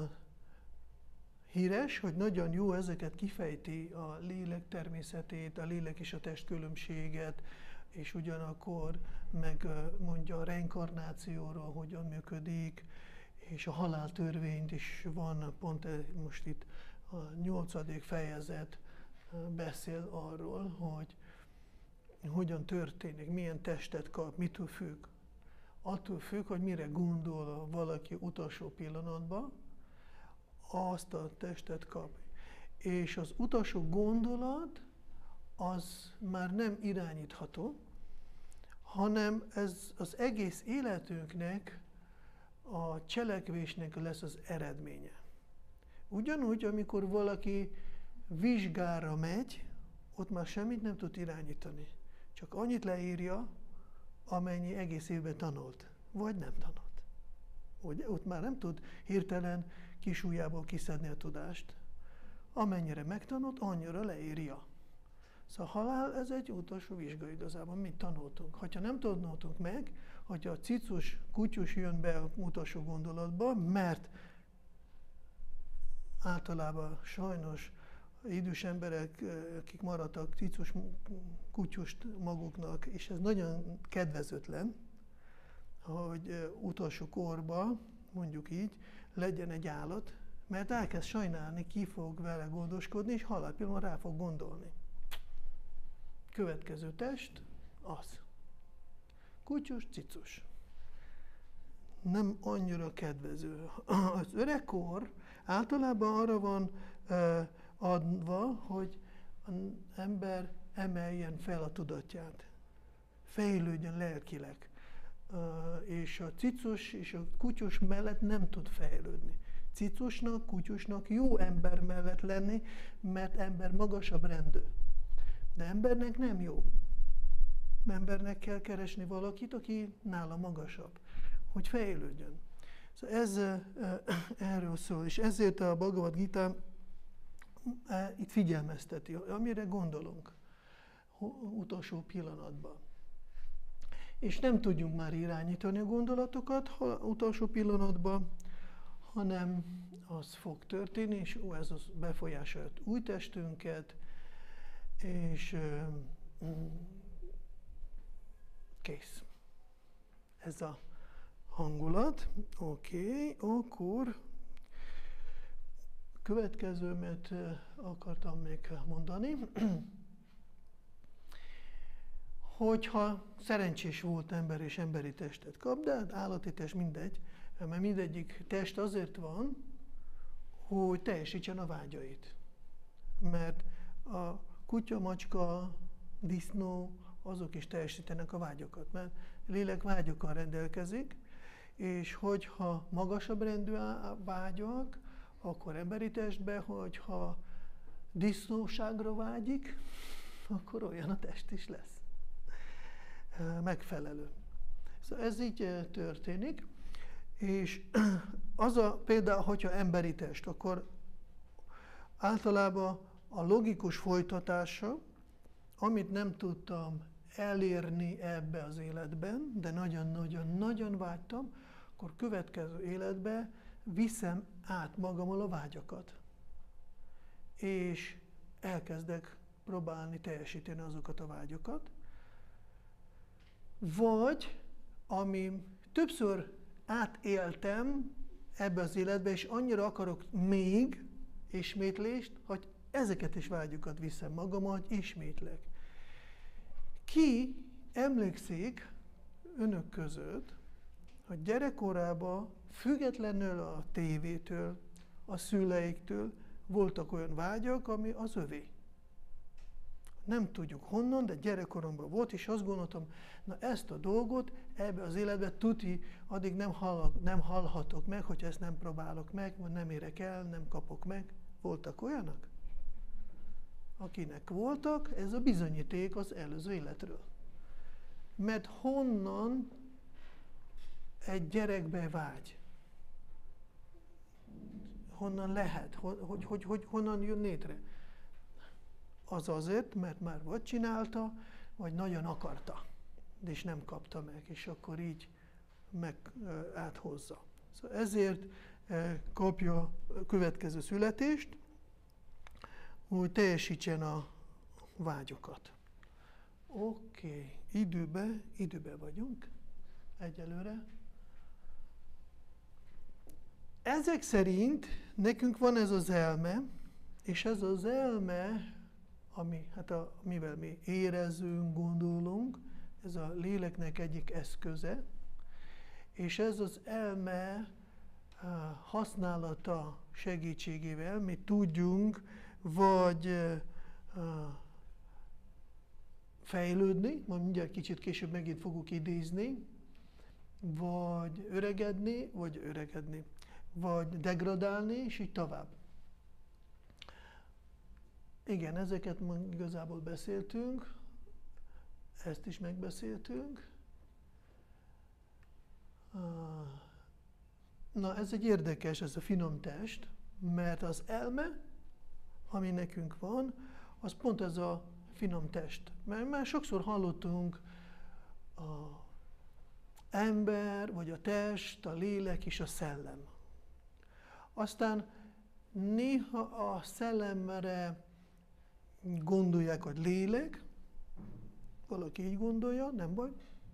A: híres, hogy nagyon jó ezeket kifejti a lélek természetét, a lélek és a test különbséget, és ugyanakkor megmondja a reinkarnációról, hogyan működik, és a haláltörvényt is van, pont most itt a 8. fejezet beszél arról, hogy hogyan történik, milyen testet kap, mitől függ. Attól függ, hogy mire gondol valaki utolsó pillanatban, azt a testet kap. És az utolsó gondolat az már nem irányítható, hanem ez az egész életünknek, a cselekvésnek lesz az eredménye. Ugyanúgy, amikor valaki vizsgára megy, ott már semmit nem tud irányítani. Csak annyit leírja, amennyi egész évben tanult, vagy nem tanult. Ugye? Ott már nem tud hirtelen kis ujjából kiszedni a tudást. Amennyire megtanult, annyira leírja. Szóval a halál, ez egy utolsó vizsga igazából, mit tanultunk. Ha nem tanultunk meg, hogyha a cicus, kutyus jön be a utolsó gondolatba, mert általában sajnos idős emberek, akik maradtak cicus, kutyust maguknak, és ez nagyon kedvezőtlen, hogy utolsó korban, mondjuk így, legyen egy állat, mert elkezd sajnálni, ki fog vele gondoskodni, és halálpillanatban rá fog gondolni. Következő test, az. Kutyus, cicus. Nem annyira kedvező. Az öregkor általában arra van adva, hogy az ember emeljen fel a tudatját, fejlődjön lelkileg. És a cicus és a kutyus mellett nem tud fejlődni. Cicusnak, kutyusnak jó ember mellett lenni, mert ember magasabb rendű. De embernek nem jó. Embernek kell keresni valakit, aki nála magasabb, hogy fejlődjön. Szóval ez erről szól, és ezért a Bhagavad Gita itt figyelmezteti, amire gondolunk utolsó pillanatban. És nem tudjunk már irányítani a gondolatokat utolsó pillanatban, hanem az fog történni, és ez az befolyásolja új testünket, és kész. Ez a hangulat. Oké, akkor következőmet akartam még mondani. Hogyha szerencsés volt ember és emberi testet kap, de állati test mindegy, mert mindegyik test azért van, hogy teljesítsen a vágyait. Mert a kutya, macska, disznó, azok is teljesítenek a vágyakat, mert lélek vágyakkal rendelkezik, és hogyha magasabb rendű vágyak, akkor emberi testbe, hogyha disznóságra vágyik, akkor olyan a test is lesz. Megfelelő. Szóval ez így történik, És például, hogyha emberi test, akkor általában a logikus folytatása, amit nem tudtam elérni ebbe az életben, de nagyon-nagyon-nagyon vágytam, akkor következő életbe viszem át magammal a vágyakat. És elkezdek próbálni teljesíteni azokat a vágyakat. Vagy, ami többször átéltem ebbe az életbe, és annyira akarok még ismétlést, hogy ezeket is vágyakat viszem magammal, hogy ismétlek. Ki emlékszik önök között, hogy gyerekkorában függetlenül a tévétől, a szüleiktől voltak olyan vágyak, ami az övé. Nem tudjuk honnan, de gyerekkoromban volt, és azt gondoltam, na ezt a dolgot ebbe az életbe tuti, addig nem hallhatok meg, hogy ezt nem próbálok meg, vagy nem érek el, nem kapok meg. Voltak olyanok? Akinek voltak, ez a bizonyíték az előző életről. Mert honnan egy gyerekbe vágy? Honnan lehet? Hogy honnan jön létre? Az azért, mert már vagy csinálta, vagy nagyon akarta, és nem kapta meg, és akkor így áthozza. Szóval ezért kapja a következő születést, hogy teljesítsen a vágyokat. Oké, időbe vagyunk egyelőre. Ezek szerint nekünk van ez az elme, és ez az elme, amivel mi érezzünk, gondolunk, ez a léleknek egyik eszköze, és ez az elme használata segítségével mi tudjunk vagy fejlődni, majd mindjárt kicsit később megint fogok idézni, vagy öregedni, vagy degradálni, és így tovább. Igen, ezeket igazából beszéltünk, ezt is megbeszéltünk. Na, ez egy érdekes, ez a finom test, mert az elme, ami nekünk van, az pont ez a finom test. Mert már sokszor hallottunk az ember, vagy a test, a lélek és a szellem. Aztán néha a szellemre gondolják, hogy lélek, valaki így gondolja, nem baj,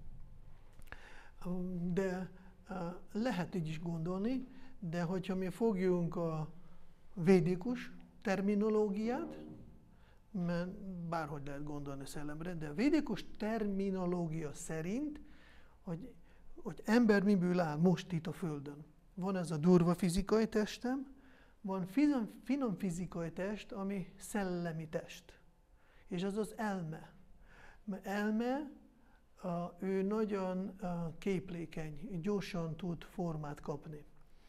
A: de lehet így is gondolni, de hogyha mi fogjunk a védikus terminológiát, mert bárhogy lehet gondolni szellemre, de a védikus terminológia szerint, hogy ember miből áll most itt a Földön. Van ez a durva fizikai testem, van finom fizikai test, ami szellemi test. És ez az elme. Mert elme, ő nagyon képlékeny, gyorsan tud formát kapni.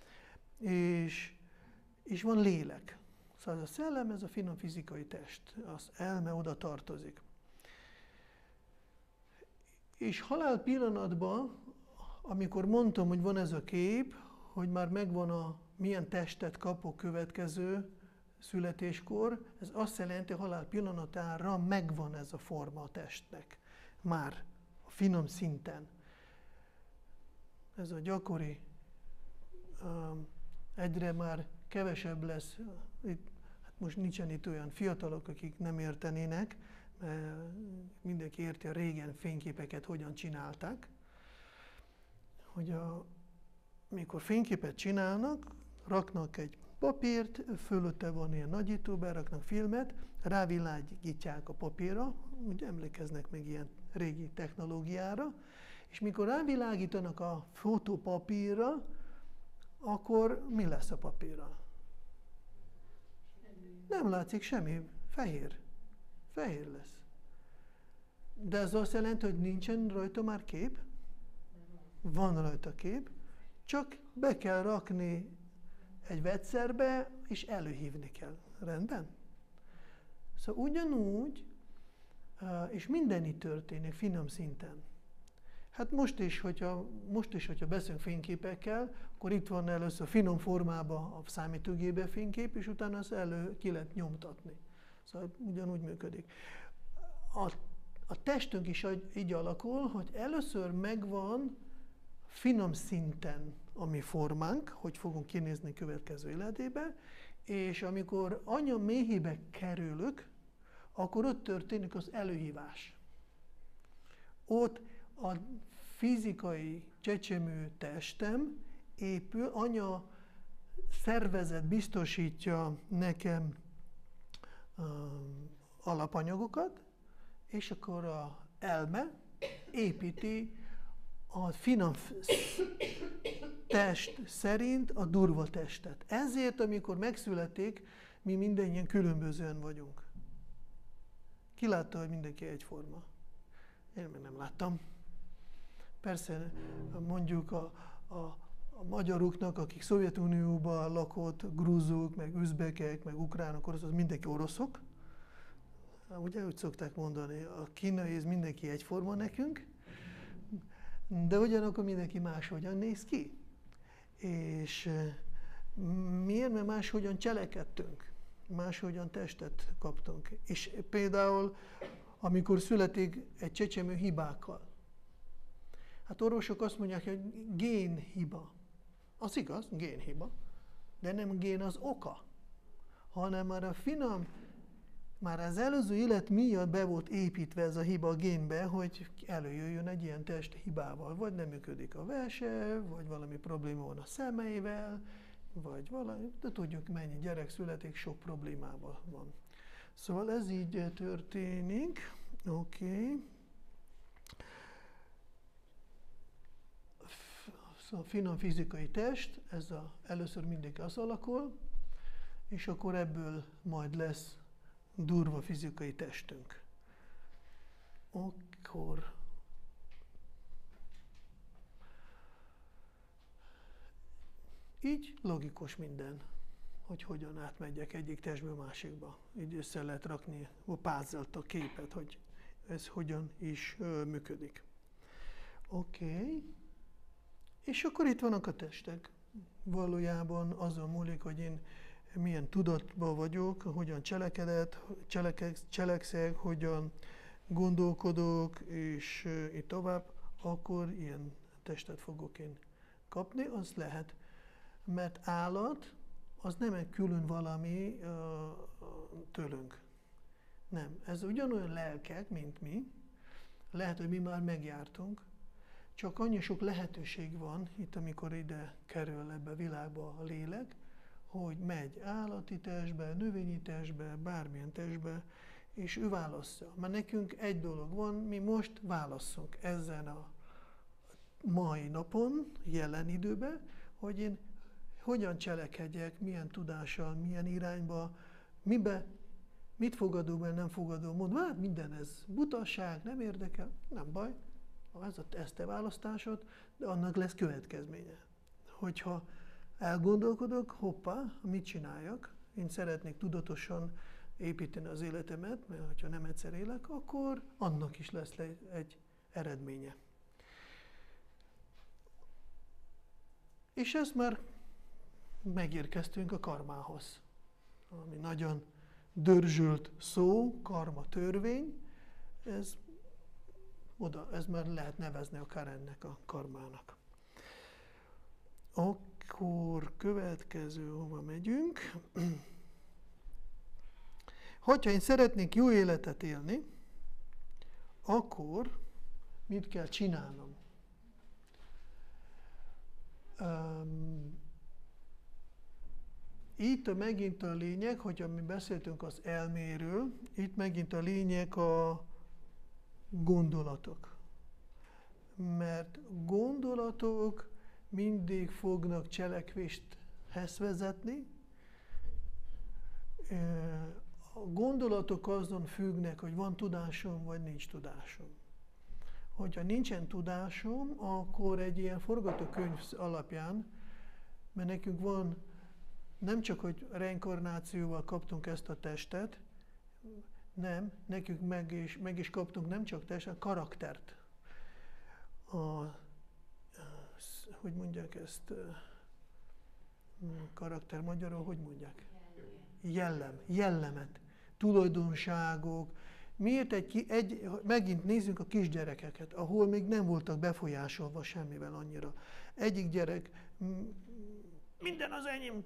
A: És van lélek. Szóval a szellem, ez a finom fizikai test. Az elme oda tartozik. És halál pillanatban, amikor mondtam, hogy van ez a kép, hogy már megvan milyen testet kapok következő születéskor, ez azt jelenti, hogy halál pillanatára megvan ez a forma a testnek. Már a finom szinten. Ez a gyakori, egyre már kevesebb lesz, hát most nincsen itt olyan fiatalok, akik nem értenének, mert mindenki érti a régen fényképeket hogyan csinálták, hogy mikor fényképet csinálnak, raknak egy papírt, fölötte van ilyen nagyító, beraknak filmet, rávilágítják a papírra, úgy emlékeznek meg ilyen régi technológiára, és mikor rávilágítanak a fotópapírra, akkor mi lesz a papírra? Nem látszik semmi, fehér. Fehér lesz. De ez azt jelenti, hogy nincsen rajta már kép? Van rajta kép, csak be kell rakni egy vegyszerbe, és előhívni kell. Rendben? Szóval ugyanúgy, és minden itt történik finom szinten. Hát most is, hogyha beszélünk fényképekkel, akkor itt van először finom formában a számítógépbe fénykép, és utána azt ki lehet nyomtatni. Szóval ugyanúgy működik. A testünk is így alakul, hogy először megvan finom szinten a mi formánk, hogy fogunk kinézni következő életébe, és amikor anya méhébe kerülök, akkor ott történik az előhívás. Ott a fizikai csecsemő testem épül, anya szervezet biztosítja nekem alapanyagokat, és akkor a elme építi a finom test szerint a durva testet. Ezért, amikor megszületik, mi mindannyian különbözően vagyunk. Ki látta, hogy mindenki egyforma? Én még nem láttam. Persze mondjuk a magyaroknak, akik Szovjetunióban lakott, grúzok, meg üzbekek, meg ukránok, az mindenki oroszok. Ugye úgy szokták mondani, a kínai, ez mindenki egyforma nekünk, de ugyanakkor mindenki máshogyan néz ki. És miért? Mert máshogyan cselekedtünk, máshogyan testet kaptunk. És például, amikor születik egy csecsemő hibákkal, hát orvosok azt mondják, hogy génhiba. Az igaz, génhiba, de nem gén az oka, hanem már a finom, már az előző élet miatt be volt építve ez a hiba a génbe, hogy előjöjjön egy ilyen test hibával. Vagy nem működik a vese, vagy valami probléma van a szemeivel, vagy valami, de tudjuk mennyi gyerek születik, sok problémával van. Szóval ez így történik. Oké. A finom fizikai test, először mindig az alakul, és akkor ebből majd lesz durva fizikai testünk. Akkor így logikus minden, hogy hogyan átmegyek egyik testből másikba. Így össze lehet rakni a puzzle-t, a képet, hogy ez hogyan is működik. Oké. És akkor itt vannak a testek. Valójában azon múlik, hogy én milyen tudatban vagyok, hogyan cselekszek, hogyan gondolkodok, és így tovább, akkor ilyen testet fogok én kapni, az lehet. Mert állat, az nem egy külön valami tőlünk. Nem, ez ugyanolyan lelkek, mint mi. Lehet, hogy mi már megjártunk, csak annyi sok lehetőség van, itt amikor ide kerül ebbe a világba a lélek, hogy megy állati testbe, növényi testbe, bármilyen testbe, és ő válassza. Mert nekünk egy dolog van, mi most válasszunk ezen a mai napon, jelen időben, hogy én hogyan cselekedjek, milyen tudással, milyen irányba, mit fogadó, mert nem fogadó, mondom, hát minden ez butaság, nem érdekel, nem baj, ez te választásod, de annak lesz következménye. Hogyha elgondolkodok, hoppá, mit csináljak, én szeretnék tudatosan építeni az életemet, mert ha nem egyszer élek, akkor annak is lesz egy eredménye. És ezt már megérkeztünk a karmához, ami nagyon dörzsült szó, karma törvény, ez már lehet nevezni akár ennek a karmának. Akkor következő, hova megyünk. Hogyha én szeretnék jó életet élni, akkor mit kell csinálnom? Itt megint a lényeg, hogyha mi beszéltünk az elméről, itt megint a lényeg a gondolatok. Mert gondolatok mindig fognak cselekvéshez vezetni. A gondolatok azon függnek, hogy van tudásom, vagy nincs tudásom. Hogyha nincsen tudásom, akkor egy ilyen forgatókönyv alapján, mert nekünk van, nem csak, hogy reinkarnációval kaptunk ezt a testet, nem, nekünk meg is kaptunk nem csak testet, karaktert. hogy mondják ezt, karakter magyarul, hogy mondják? Jellemet, tulajdonságok. Miért megint nézzünk a kisgyerekeket, ahol még nem voltak befolyásolva semmivel annyira. Egyik gyerek, minden az enyém,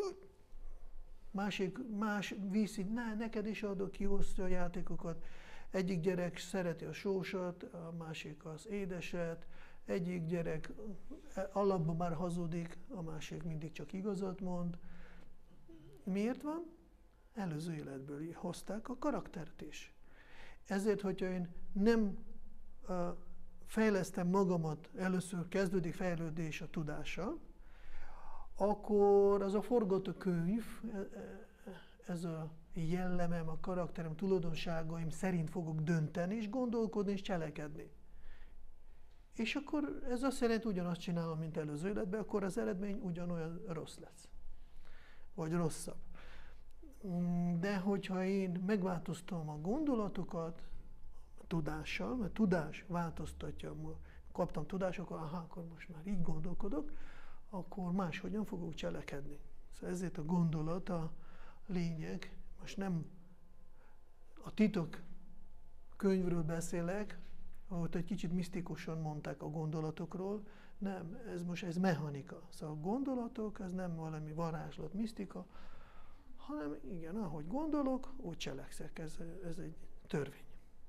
A: más viszi, neked is adok, kiosztja a játékokat. Egyik gyerek szereti a sósat, a másik az édeset, egyik gyerek alapban már hazudik, a másik mindig csak igazat mond. Miért van? Előző életből hozták a karaktert is. Ezért, hogyha én nem fejlesztem magamat, először kezdődik fejlődés a tudással, akkor az a forgatókönyv, ez a jellemem, a karakterem, tulajdonságaim szerint fogok dönteni, és gondolkodni, és cselekedni. És akkor ez azt jelenti, ugyanazt csinálom, mint előző életben, akkor az eredmény ugyanolyan rossz lesz. Vagy rosszabb. De hogyha én megváltoztatom a gondolatokat a tudással, mert tudás változtatja, kaptam tudásokat, akkor most már így gondolkodok, akkor máshogyan fogok cselekedni. Szóval ezért a gondolat a lényeg. Most nem a titok könyvről beszélek, ahol egy kicsit misztikusan mondták a gondolatokról, nem, ez mechanika. Szóval a gondolatok, ez nem valami varázslat, misztika, hanem igen, ahogy gondolok, úgy cselekszek. Ez egy törvény.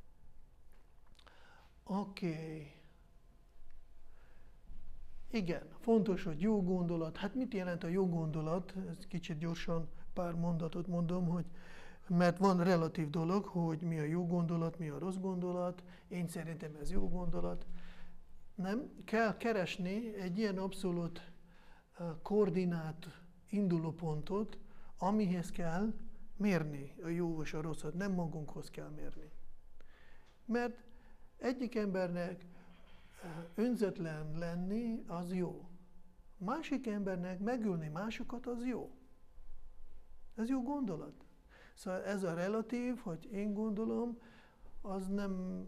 A: Oké. Igen, fontos, hogy jó gondolat. Hát mit jelent a jó gondolat? Ez kicsit gyorsan pár mondatot mondom, hogy mert van relatív dolog, hogy mi a jó gondolat, mi a rossz gondolat. Én szerintem ez jó gondolat. Nem? Kell keresni egy ilyen abszolút koordinát indulópontot, amihez kell mérni a jó és a rosszat, nem magunkhoz kell mérni. Mert egyik embernek önzetlen lenni, az jó. Másik embernek megölni másokat, az jó. Ez jó gondolat. Szóval ez a relatív, hogy én gondolom, az nem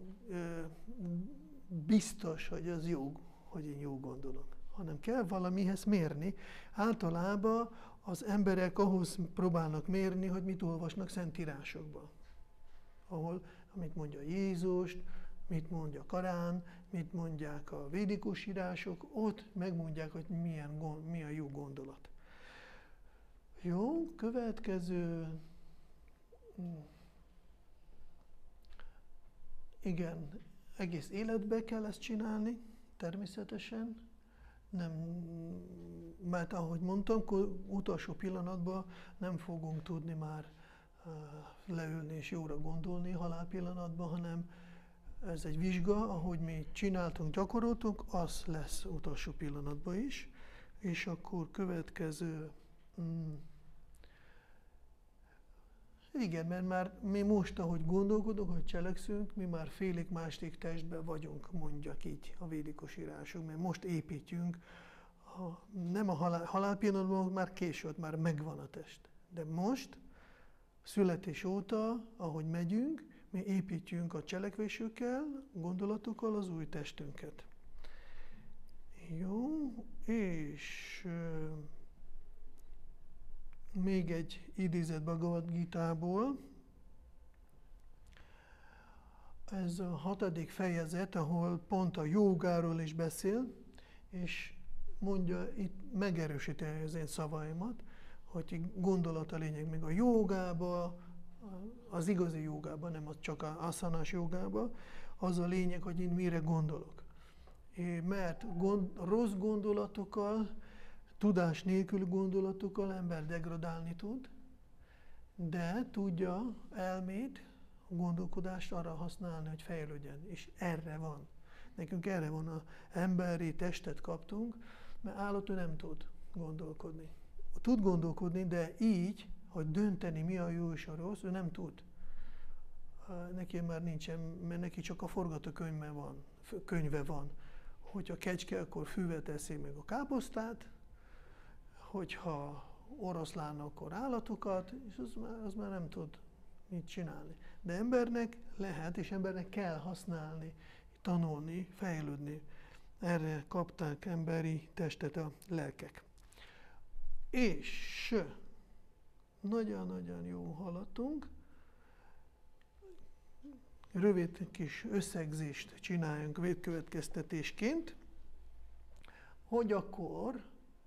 A: biztos, hogy az jó, hogy én jó gondolom. Hanem kell valamihez mérni. Általában az emberek ahhoz próbálnak mérni, hogy mit olvasnak szentírásokban. Ahol, amit mondja Jézus, mit mondja a Korán, mit mondják a védikus írások, ott megmondják, hogy mi a jó gondolat. Jó, következő. Igen, egész életbe kell ezt csinálni, természetesen. Nem, mert ahogy mondtam, utolsó pillanatban nem fogunk tudni már leülni és jóra gondolni halál pillanatban, hanem ez egy vizsga, ahogy mi csináltunk, gyakoroltunk, az lesz utolsó pillanatban is. És akkor következő... Igen, mert már mi most, ahogy gondolkodunk, hogy cselekszünk, mi már félig másik testben vagyunk, mondjak így a védikus írások, mert most építjünk, nem a halál pillanatban, már később, már megvan a test. De most, születés óta, ahogy megyünk, mi építjünk a cselekvésükkel, gondolatokkal az új testünket. Jó, és... még egy idézet Bhagavad Gítából. Ez a 6. fejezet, ahol pont a jógáról is beszél, és mondja, itt megerősíti az én szavaimat, hogy gondolat a lényeg, még a jógába, az igazi jógába, nem az csak az aszanás jógába, az a lényeg, hogy én mire gondolok. Mert rossz gondolatokkal, tudás nélkül gondolatokkal ember degradálni tud, de tudja elmét, a gondolkodást arra használni, hogy fejlődjen. És erre van. Nekünk erre van, az emberi testet kaptunk, mert állat nem tud gondolkodni. Tud gondolkodni, de így, hogy dönteni mi a jó és a rossz, ő nem tud. Neki már nincsen, mert neki csak a forgatókönyve van. Hogyha kecske, akkor füvet eszi meg a káposztát, hogyha oroszlán, akkor állatokat, és az már nem tud mit csinálni. De embernek lehet, és embernek kell használni, tanulni, fejlődni. erre kapták emberi testet a lelkek. És nagyon-nagyon jó haladtunk. Rövid kis összegzést csináljunk végkövetkeztetésként, hogy akkor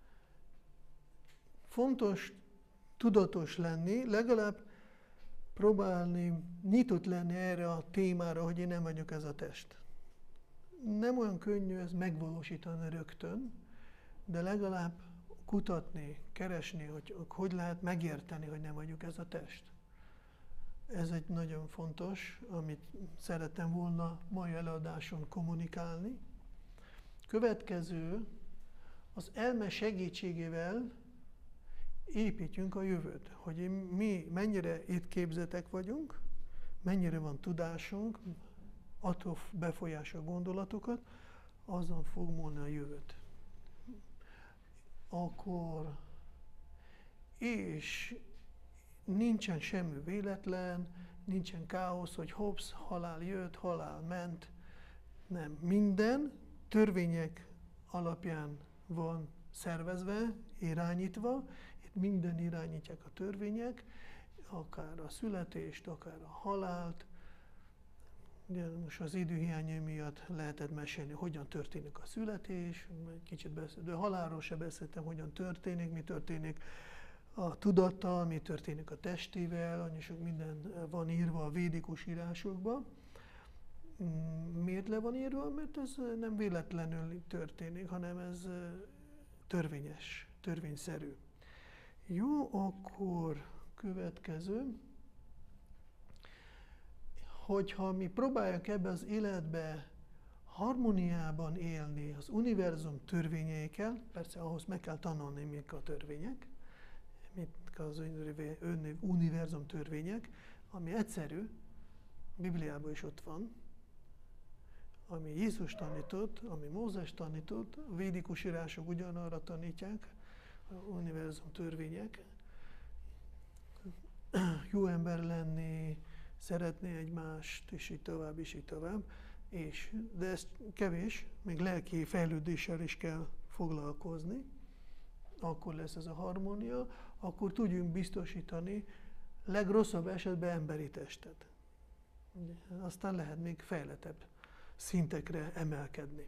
A: fontos tudatos lenni, legalább próbálni nyitott lenni erre a témára, hogy én nem vagyok ez a test. Nem olyan könnyű ez megvalósítani rögtön, de legalább kutatni, keresni, hogy lehet megérteni, hogy nem vagyok ez a test. Ez egy nagyon fontos, amit szerettem volna mai előadáson kommunikálni. Következő, az elme segítségével építjünk a jövőt, hogy mi mennyire itt képzetek vagyunk, mennyire van tudásunk, attól befolyásol gondolatokat, azon fog múlni a jövőt. Akkor, és nincsen semmi véletlen, nincsen káosz, hogy hopsz, halál jött, halál ment. Nem, minden törvények alapján van szervezve, irányítva, itt minden irányítják a törvények, akár a születést, akár a halált. De most az időhiány miatt lehetett mesélni, hogyan történik a születés, kicsit beszéltem, de halálról se beszéltem, hogyan történik, mi történik a tudattal, mi történik a testével, annyi sok minden van írva a védikus írásokban. Miért le van írva? Mert ez nem véletlenül történik, hanem ez törvényes, törvényszerű. Jó, akkor következő. Hogyha mi próbáljuk ebbe az életbe harmóniában élni az univerzum törvényeikkel, persze ahhoz meg kell tanulni, mik a törvények, mik az univerzum törvények, ami egyszerű, a Bibliában is ott van, ami Jézus tanított, ami Mózes tanított, a védikus írások ugyanarra tanítják, a univerzum törvények. Jó ember lenni, szeretni egymást, és így tovább, és így tovább. De ez kevés, még lelki fejlődéssel is kell foglalkozni. Akkor lesz ez a harmónia, akkor tudjunk biztosítani legrosszabb esetben emberi testet. Aztán lehet még fejlettebb szintekre emelkedni.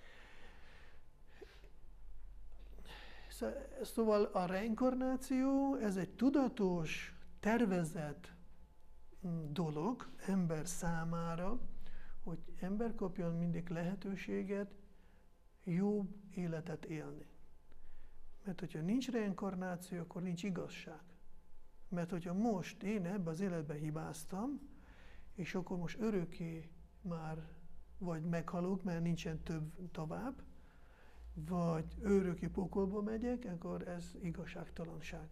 A: Szóval a reinkarnáció, ez egy tudatos, tervezett dolog ember számára, hogy ember kapjon mindig lehetőséget jobb életet élni. Mert hogyha nincs reinkarnáció, akkor nincs igazság. Mert hogyha most én ebbe az életbe hibáztam, és akkor most örökké már vagy meghalok, mert nincsen több tovább, vagy örökké pokolba megyek, akkor ez igazságtalanság.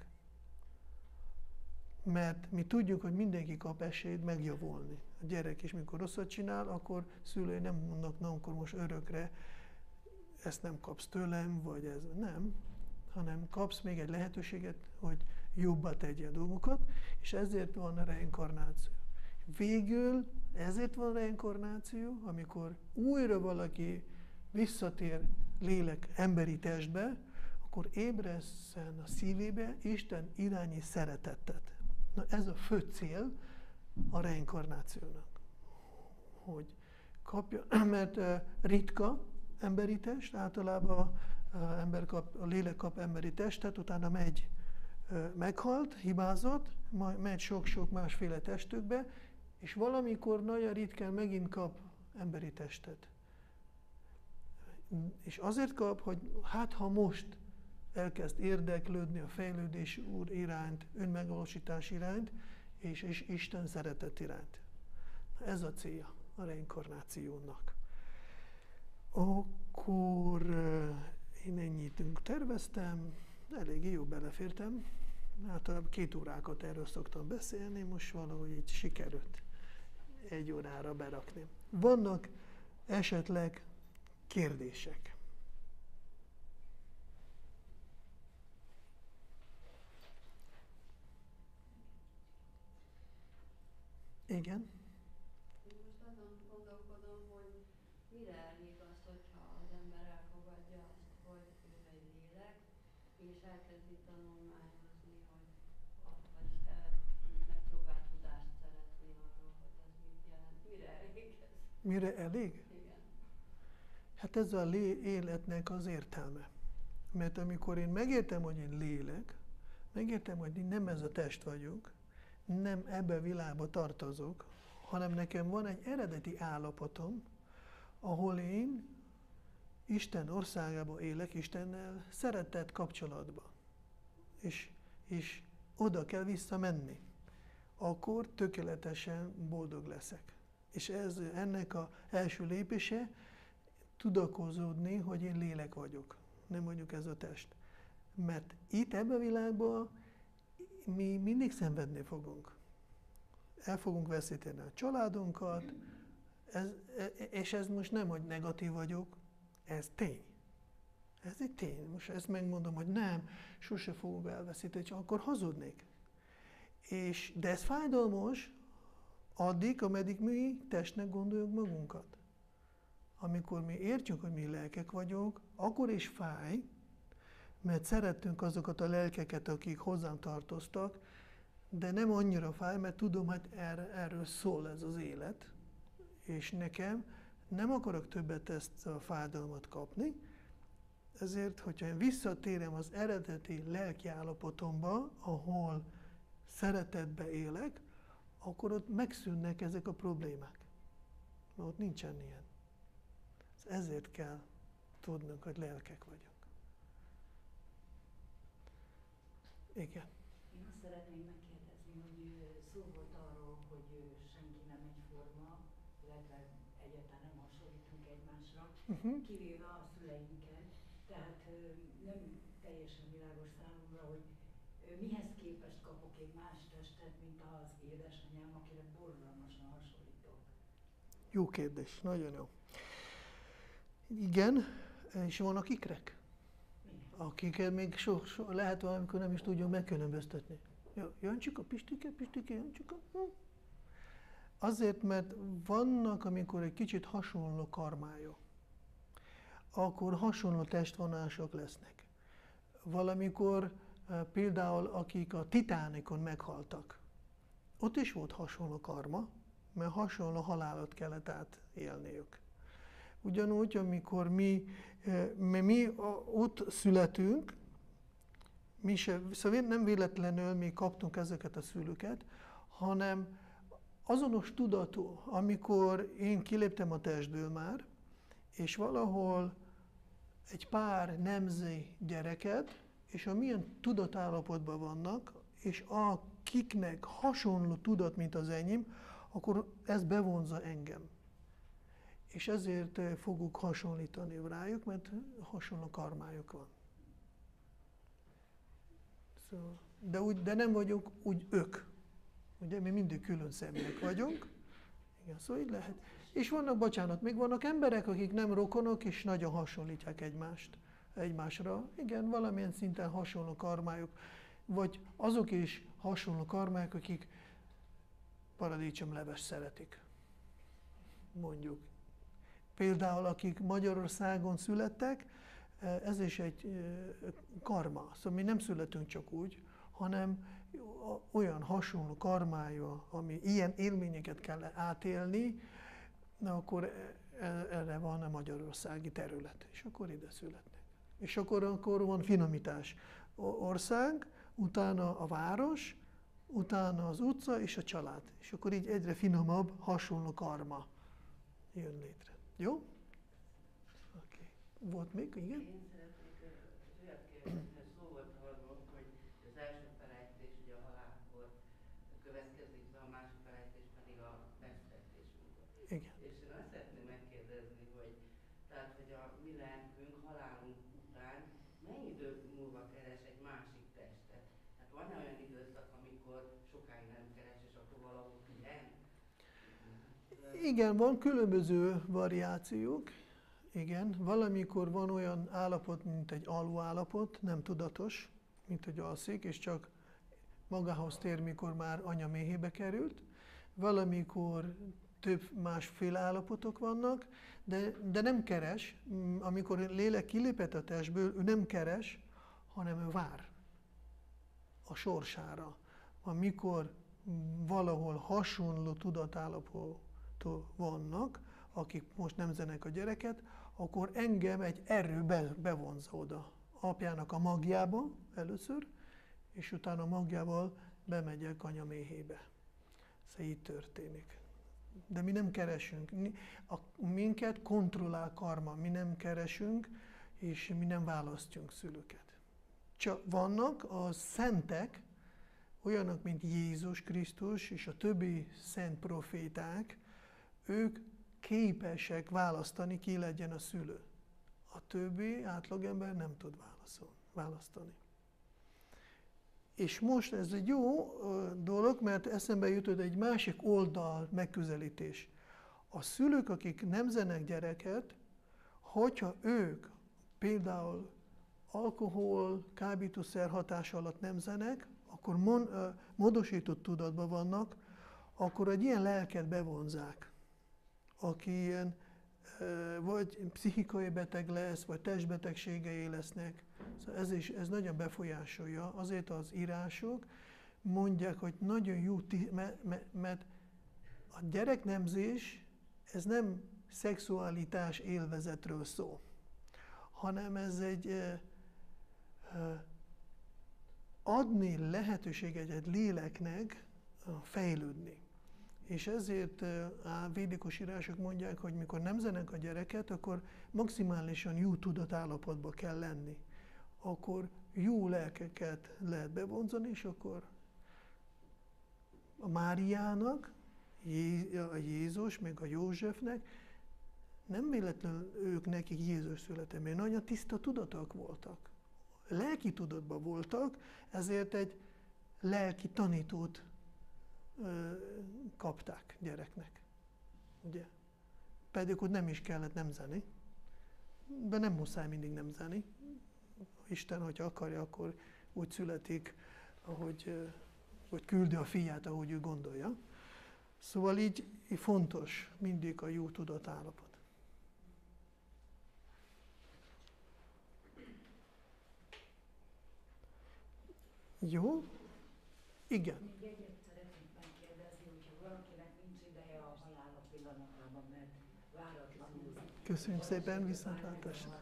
A: Mert mi tudjuk, hogy mindenki kap esélyt megjavulni. A gyerek is, mikor rosszat csinál, akkor szülői nem mondnak, na, akkor most örökre ezt nem kapsz tőlem, vagy ez nem, hanem kapsz még egy lehetőséget, hogy jobbá tegye a dolgokat, és ezért van a reinkarnáció. Végül ezért van reinkarnáció, amikor újra valaki visszatér lélek emberi testbe, akkor ébresszen a szívébe Isten irányi szeretetet. Na ez a fő cél a reinkarnációnak. Hogy kapja, mert ritka emberi test, általában a lélek kap emberi testet, utána megy, meghalt, hibázott, megy sok-sok másféle testökbe, és valamikor nagyon ritkán megint kap emberi testet. És azért kap, hogy hát ha most elkezd érdeklődni a fejlődés úr iránt, önmegvalósítás iránt, és Isten szeretet iránt. Ez a célja a reinkarnációnak. Akkor én ennyit terveztem, eléggé jó belefértem. Általában 2 órákat erről szoktam beszélni, most valahogy így sikerült 1 órára berakni. Vannak esetleg kérdések? Igen?
B: Most azon gondolkodom, hogy mire elég az, hogyha az ember és elkezdi tanulmányozni, vagyis megpróbál tudást szerezni arról, hogy ez mit jelent. Mire elég ez?
A: Mire elég?
B: Igen.
A: Hát ez a életnek az értelme. Mert amikor én megértem, hogy én lélek, megértem, hogy nem ez a test vagyok, nem ebbe a világba tartozok, hanem nekem van egy eredeti állapotom, ahol én Isten országában élek, Istennel szeretett kapcsolatban. És oda kell visszamenni. Akkor tökéletesen boldog leszek. És ennek az első lépése tudakozódni, hogy én lélek vagyok, nem vagyok ez a test. Mert itt ebben a világban mi mindig szenvedni fogunk. El fogunk veszíteni a családunkat, és ez most nem, hogy negatív vagyok, ez tény. Ez egy tény. Most ezt megmondom, hogy nem, sose fogunk elveszíteni, csak akkor hazudnék. De ez fájdalmas addig, ameddig mi testnek gondoljuk magunkat. Amikor mi értjük, hogy mi lelkek vagyunk, akkor is fáj, mert szeretünk azokat a lelkeket, akik hozzám tartoztak, de nem annyira fáj, mert tudom, hogy erről szól ez az élet, és nekem nem akarok többet ezt a fájdalmat kapni, ezért, hogyha én visszatérem az eredeti lelki állapotomba, ahol szeretetbe élek, akkor ott megszűnnek ezek a problémák. Mert ott nincsen ilyen. Ezért kell tudnunk, hogy lelkek vagyunk. Igen.
C: Én azt szeretném megkérdezni, hogy szó volt arról, hogy senki nem egyforma, illetve egyáltalán nem hasonlítunk egymásra, kivéve a szüleinket. Tehát nem teljesen világos számomra, hogy mihez képest kapok egy más testet, mint az édesanyám, akire borzalmasan hasonlítok.
A: Jó kérdés, nagyon jó. Igen, és vannak ikrek, akiket még lehet valamikor nem is tudjuk megkülönböztetni. Jancsika, Pistike, Jancsika. Azért, mert vannak, amikor egy kicsit hasonló karmája, akkor hasonló testvonások lesznek. Valamikor például, akik a Titanicon meghaltak, ott is volt hasonló karma, mert hasonló halálot kellett átélniük. Ugyanúgy, amikor mi ott születünk, szóval nem véletlenül mi kaptunk ezeket a szülőket, hanem azonos tudatú, amikor én kiléptem a testből már, és valahol egy pár nemzi gyereket, és a milyen tudatállapotban vannak, és akiknek hasonló tudat, mint az enyém, akkor ez bevonza engem. És ezért fogok hasonlítani rájuk, mert hasonló karmájuk van. Szóval, de nem vagyunk úgy ők. Ugye mi mindig külön személyek vagyunk. Igen, szóval így lehet. És vannak, még vannak emberek, akik nem rokonok, és nagyon hasonlítják egymásra. Igen, valamilyen szinten hasonló karmájuk. Vagy azok is hasonló karmák, akik paradicsomleves szeretik. Mondjuk. Például, akik Magyarországon születtek, ez is egy karma. Szóval mi nem születünk csak úgy, hanem olyan hasonló karmája, ami ilyen élményeket kell átélni, akkor erre van a magyarországi terület, és akkor ide születnek. És akkor van finomítás. Ország, utána a város, utána az utca és a család. És akkor így egyre finomabb, hasonló karma jön létre. Jó? Oké. Volt még? Igen?
D: Én szeretnék olyat kérdezni, hogy szó volt arról, hogy az első felejtés ugye a halálkor következik, de a másik felejtés pedig a megszületésünkkor.
A: Igen.
D: És én azt szeretném megkérdezni, hogy tehát, hogy a mi lelkünk halálunk után mennyi idő múlva keres egy másik testet? Hát van-e olyan időszak, amikor sokáig nem keres, és akkor valahol pihen?
A: Igen, van különböző variációk. Igen, valamikor van olyan állapot, mint egy alvóállapot, nem tudatos, mint hogy alszik, és csak magához tér, mikor már anya méhébe került. Valamikor több másféle állapotok vannak, de nem keres. Amikor a lélek kilépett a testből, ő nem keres, hanem ő vár a sorsára. Amikor valahol hasonló tudatállapotú vannak, akik most nemzenek a gyereket, akkor engem egy erő bevonza oda. Apjának a magjába először, és utána a magjával bemegyek anya méhébe. Ez így történik. De mi nem keresünk. Minket kontrollál karma, mi nem keresünk, és mi nem választjunk szülőket. Csak vannak a szentek, olyanok, mint Jézus Krisztus és a többi szent proféták, ők képesek választani, ki legyen a szülő. A többi átlagember nem tud választani. És most ez egy jó dolog, mert eszembe jutott egy másik oldal megközelítés. A szülők, akik nemzenek gyereket, hogyha ők például alkohol, kábítószer hatás alatt nemzenek, akkor módosított tudatban vannak, akkor egy ilyen lelket bevonzák, aki ilyen vagy pszichikai beteg lesz, vagy testbetegségei lesznek. Szóval ez nagyon befolyásolja. Azért az írások mondják, hogy nagyon jó, mert a gyereknemzés, ez nem szexualitás élvezetről szól, hanem ez egy adni lehetőséget egy léleknek fejlődni. És ezért a védikus írások mondják, hogy mikor nemzenek a gyereket, akkor maximálisan jó tudatállapotban kell lenni. Akkor jó lelkeket lehet bevonzani, és akkor a Máriának, a Jézus, meg a Józsefnek nem véletlenül ők nekik Jézus született, mert nagyon tiszta tudatok voltak. Lelki tudatban voltak, ezért egy lelki tanítót kapták gyereknek. Ugye? Pedig ott nem is kellett nemzeni, de nem muszáj mindig nemzeni. Isten, hogyha akarja, akkor úgy születik, hogy küldi a fiát, ahogy ő gondolja. Szóval így fontos mindig a jó tudatállapot. Jó? Igen.
C: Még egyet szeretnék megkérdezni, hogyha valakinek nincs ideje a halála pillanatában, mert váratlanul.
A: Köszönjük szépen, viszontlátásra.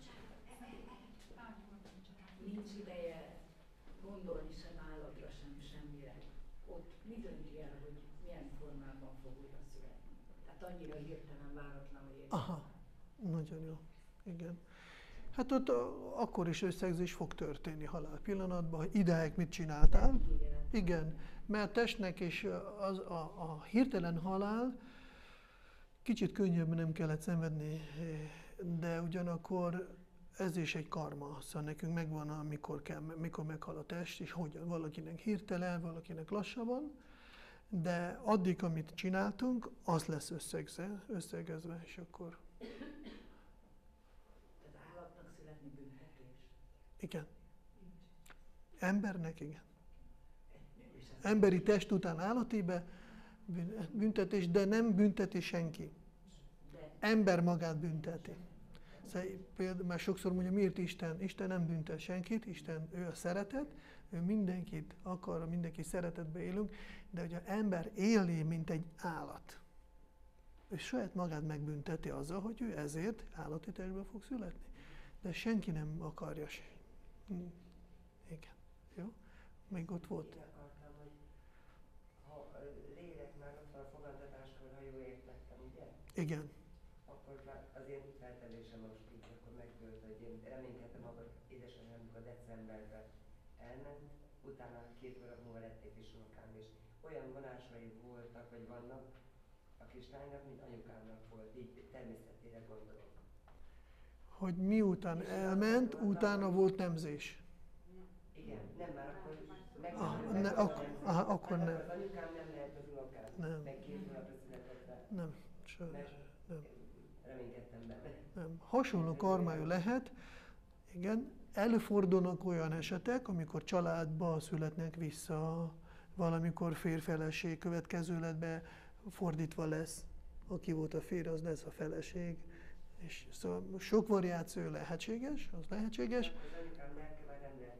C: Nincs ideje gondolni sem állatra, sem semmire. Ott mi dönti el, hogy milyen formában fog újra születni? Tehát annyira hirtelen váratlan, hogy
A: Aha, nagyon jó. Igen. Hát ott akkor is összegzés fog történni halál pillanatban, hogy ideig mit csináltál. Igen, mert a testnek és a hirtelen halál kicsit könnyebben nem kellett szenvedni, de ugyanakkor ez is egy karma. Szóval nekünk megvan, mikor meghal a test, és hogyan. Valakinek hirtelen, valakinek lassabban, de addig, amit csináltunk, az lesz összegezve, és akkor... Igen. Embernek igen. Emberi test után állatibe büntetés, de nem bünteti senki. Ember magát bünteti. Szóval például már sokszor mondja, miért Isten? Isten nem büntet senkit, Isten, ő a szeretet, ő mindenkit akar, mindenki szeretetbe élünk, de hogy az ember éli, mint egy állat. Ő saját magát megbünteti azzal, hogy ő ezért állati testben fog születni. De senki nem akarja se. Igen. Jó? Még ott volt.
E: Én akartam, hogy ha a lélek már ott van a fogantatáskor, ha jól értettem, ugye?
A: Igen.
E: Akkor már az én feltevésem most így akkor megtölt, hogy én reménykedtem abban, hogy édesanyám, amikor decemberben elment, utána 2 hónap múlva lett egy kis unokám, és olyan vonásai voltak, vagy vannak a kislánynak, mint anyukámnak volt, így természetére gondolok.
A: Hogy miután elment, utána volt nemzés.
E: Igen, nem már akkor
A: akkor nem.
E: Az anyukám nem lehet az unokám.
A: Nem.
E: Meg 2 hónapra született rá.
A: Nem, sajnos. Nem.
E: Reménykedtem benne.
A: Nem. Hasonló karmájú lehet, igen, előfordulnak olyan esetek, amikor családba születnek vissza, valamikor férj-feleség következő életben fordítva lesz. Aki volt a férj, az lesz a feleség. És szóval sok variáció lehetséges, az lehetséges.
E: Az anyukám lelke már nem lehet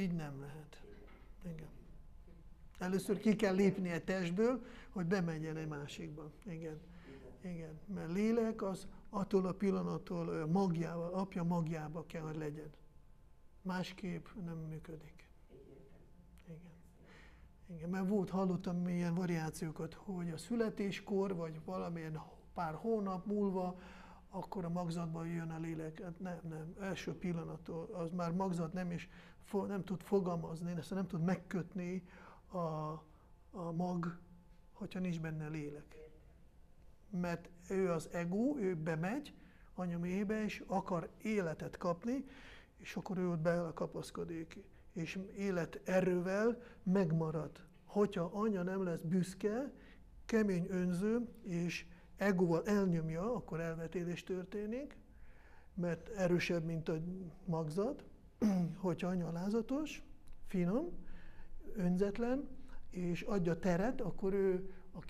A: Így nem lehet. Igen. Először ki kell lépni egy testből, hogy bemenjen egy másikba. Igen. Igen. Mert lélek az attól a pillanattól magjával, apja magjába kell, hogy legyen. Másképp nem működik. Igen. Igen. Mert hallottam ilyen variációkat, hogy a születéskor, vagy valamilyen pár hónap múlva, akkor a magzatban jön a lélek. Hát nem. Első pillanattól az már magzat nem tud fogalmazni, ezt nem tud megkötni a mag, hogyha nincs benne lélek. Mert ő az ego, ő bemegy anya mélyébe, és akar életet kapni, és akkor ő ott belekapaszkodik, és élet erővel megmarad. Hogyha anya nem lesz büszke, kemény önző, és egóval elnyomja, akkor elvetélés történik, mert erősebb, mint a magzat. Hogyha anya alázatos, finom, önzetlen, és adja teret, akkor ő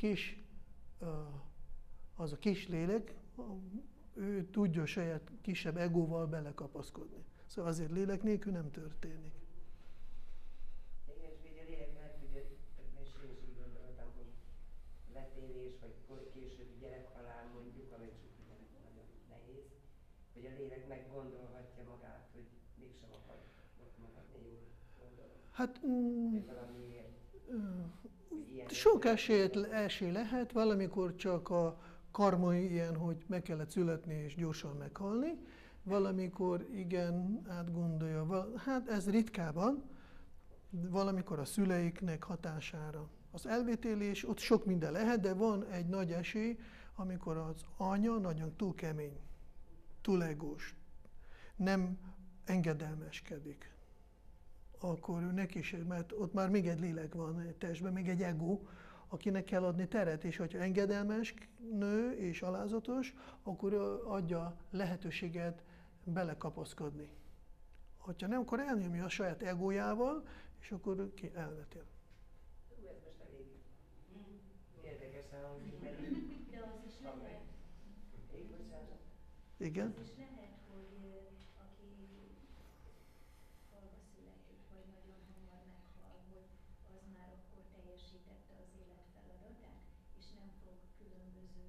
A: az a kis lélek, ő tudja saját kisebb egóval belekapaszkodni. Szóval azért lélek nélkül nem történik.
E: Igen, és ugye a lélek meg tudja, és én is így gondoltam, hogy vetélés, vagy később gyerekhalál mondjuk, ami csak nagyon nehéz, hogy a lélek meggondolhatja magát, hogy mégsem akar ott maradni, jól gondolom.
A: Hát
E: Valamiért.
A: sok esély lehet, valamikor csak a karma ilyen, hogy meg kellett születni és gyorsan meghalni, valamikor igen, átgondolja, hát ez ritkában, valamikor a szüleiknek hatására. Az elvétélés, ott sok minden lehet, de van egy nagy esély, amikor az anya nagyon túl kemény, túl egós, nem engedelmeskedik. Akkor őnek is, mert ott már még egy lélek van egy testben, még egy ego, akinek kell adni teret, és hogyha engedelmes nő és alázatos, akkor adja lehetőséget belekapaszkodni. Ha nem, akkor elnyomja a saját egójával, és akkor ki elvetél.
E: Ez most elég érdekesen hangzik, mert
C: De az is lehet.
E: bocsánat.
A: Igen?
C: Az is lehet, hogy aki falva születik, vagy nagyon hamar meghal, hogy az már akkor teljesítette az élet feladatát, és nem fog különböző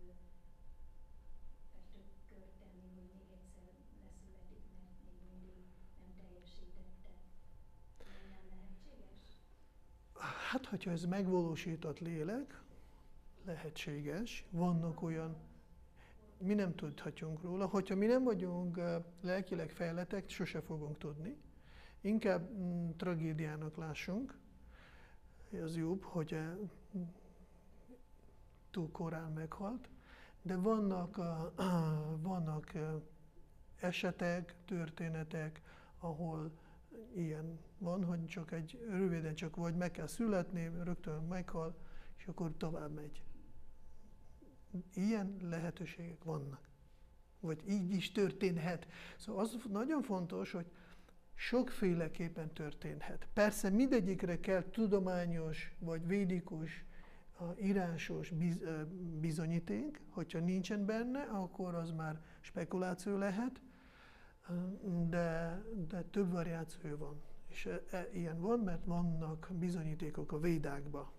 C: kört tenni, hogy még egyszer leszületik, mert még mindig nem teljesítette. Nem lehetséges?
A: Hát, hogyha ez megvalósított lélek, lehetséges, vannak olyan, mi nem tudhatjunk róla, hogyha mi nem vagyunk lelkileg fejlettek, sose fogunk tudni. Inkább tragédiának lássunk, az jobb, hogy túl korán meghalt, de vannak esetek, történetek, ahol ilyen van, hogy csak röviden csak vagy meg kell születni, rögtön meghal, és akkor tovább megy. Ilyen lehetőségek vannak. Vagy így is történhet. Szóval az nagyon fontos, hogy sokféleképpen történhet. Persze mindegyikre kell tudományos vagy védikus, írásos bizonyíték, hogyha nincsen benne, akkor az már spekuláció lehet, de több variáció van. És ilyen van, mert vannak bizonyítékok a védákban.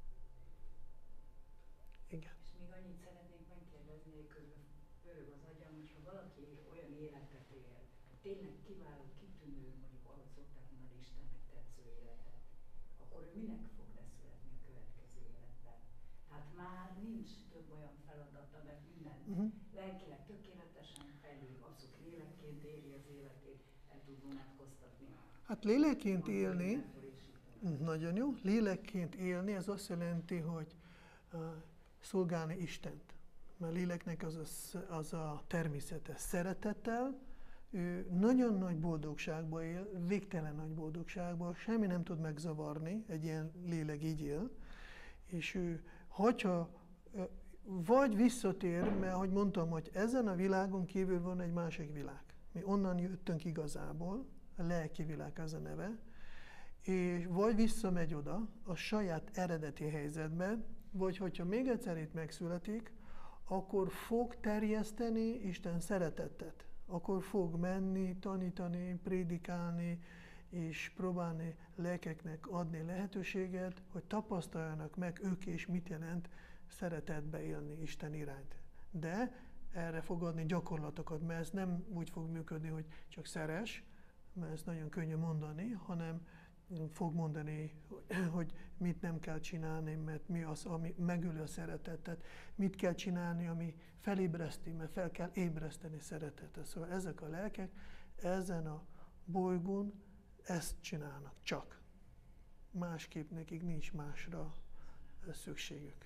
A: Igen.
C: És még annyit szeretnék megkérdezni, hogy közben pörög az agyam, hogyha valaki olyan életet él, tényleg kiváló, kitűnő, mondjuk ahogy szokták mondani, Istennek tetsző életet, akkor ő minek fog leszületni a következő életben? Tehát már nincs több olyan feladata, mert minden lelkileg tökéletesen fejlődik, abszolút lélekként éli az életét, el tud vonatkoztatni.
A: Hát lélekként élni, nagyon jó, lélekként élni, ez azt jelenti, hogy szolgálni Istent. Mert léleknek az a természete szeretettel, ő nagyon nagy boldogságban él, végtelen nagy boldogságban, semmi nem tud megzavarni, egy ilyen lélek így él, és ő, hogyha vagy visszatér, mert ahogy mondtam, hogy ezen a világon kívül van egy másik világ. Mi onnan jöttünk igazából, a lelki világ az a neve, és vagy visszamegy oda a saját eredeti helyzetbe, vagy hogyha még egyszer itt megszületik, akkor fog terjeszteni Isten szeretetet. Akkor fog menni, tanítani, prédikálni, és próbálni lelkeknek adni lehetőséget, hogy tapasztaljanak meg ők is, mit jelent szeretetbe élni Isten iránt. De erre fog adni gyakorlatokat, mert ez nem úgy fog működni, hogy csak szeress, mert ez nagyon könnyű mondani, hanem fog mondani, hogy mit nem kell csinálni, mert mi az, ami megöli a szeretetet, mit kell csinálni, ami felébreszti, mert fel kell ébreszteni szeretetet. Szóval ezek a lelkek ezen a bolygón ezt csinálnak csak. Másképp nekik nincs másra szükségük.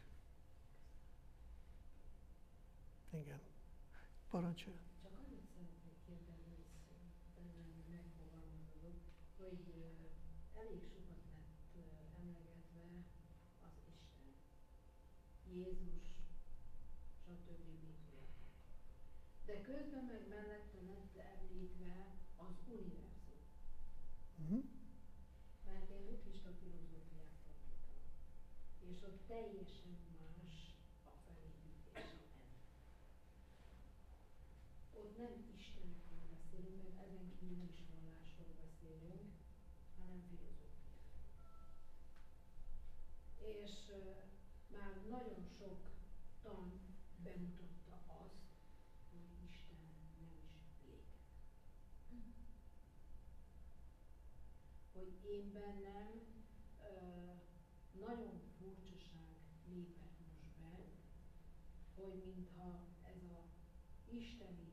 A: Igen. Parancsoljon.
F: Csak annyit szeretnék kérdezni, hogy bennem megfogalmazódott, hogy elég sokat lett emlegetve az Isten, Jézus, stb. De közben meg mellette lett említve az univerzum. Mert én buddhista filozófiát tanultam, és ott teljesen más a felépítése ennek. Ott nem Istenekről beszélünk, meg ezen kívül nem is vallásról beszélünk, hanem filozófiáról. És már nagyon sok tan bemutatta azt, hogy Isten nem is létezik. Hogy én bennem nagyon furcsaság lépett most be, hogy mintha ez a isteni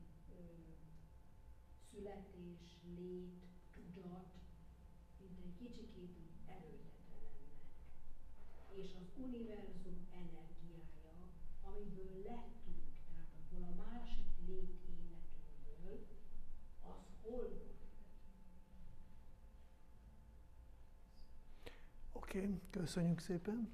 F: születés, lét, tudat, mint egy kicsikét úgy erőltetve lennek. És az univerzum energiája, amiből lettünk, tehát abból a másik lét életünkből, az hol van?
A: Oké, köszönjük szépen.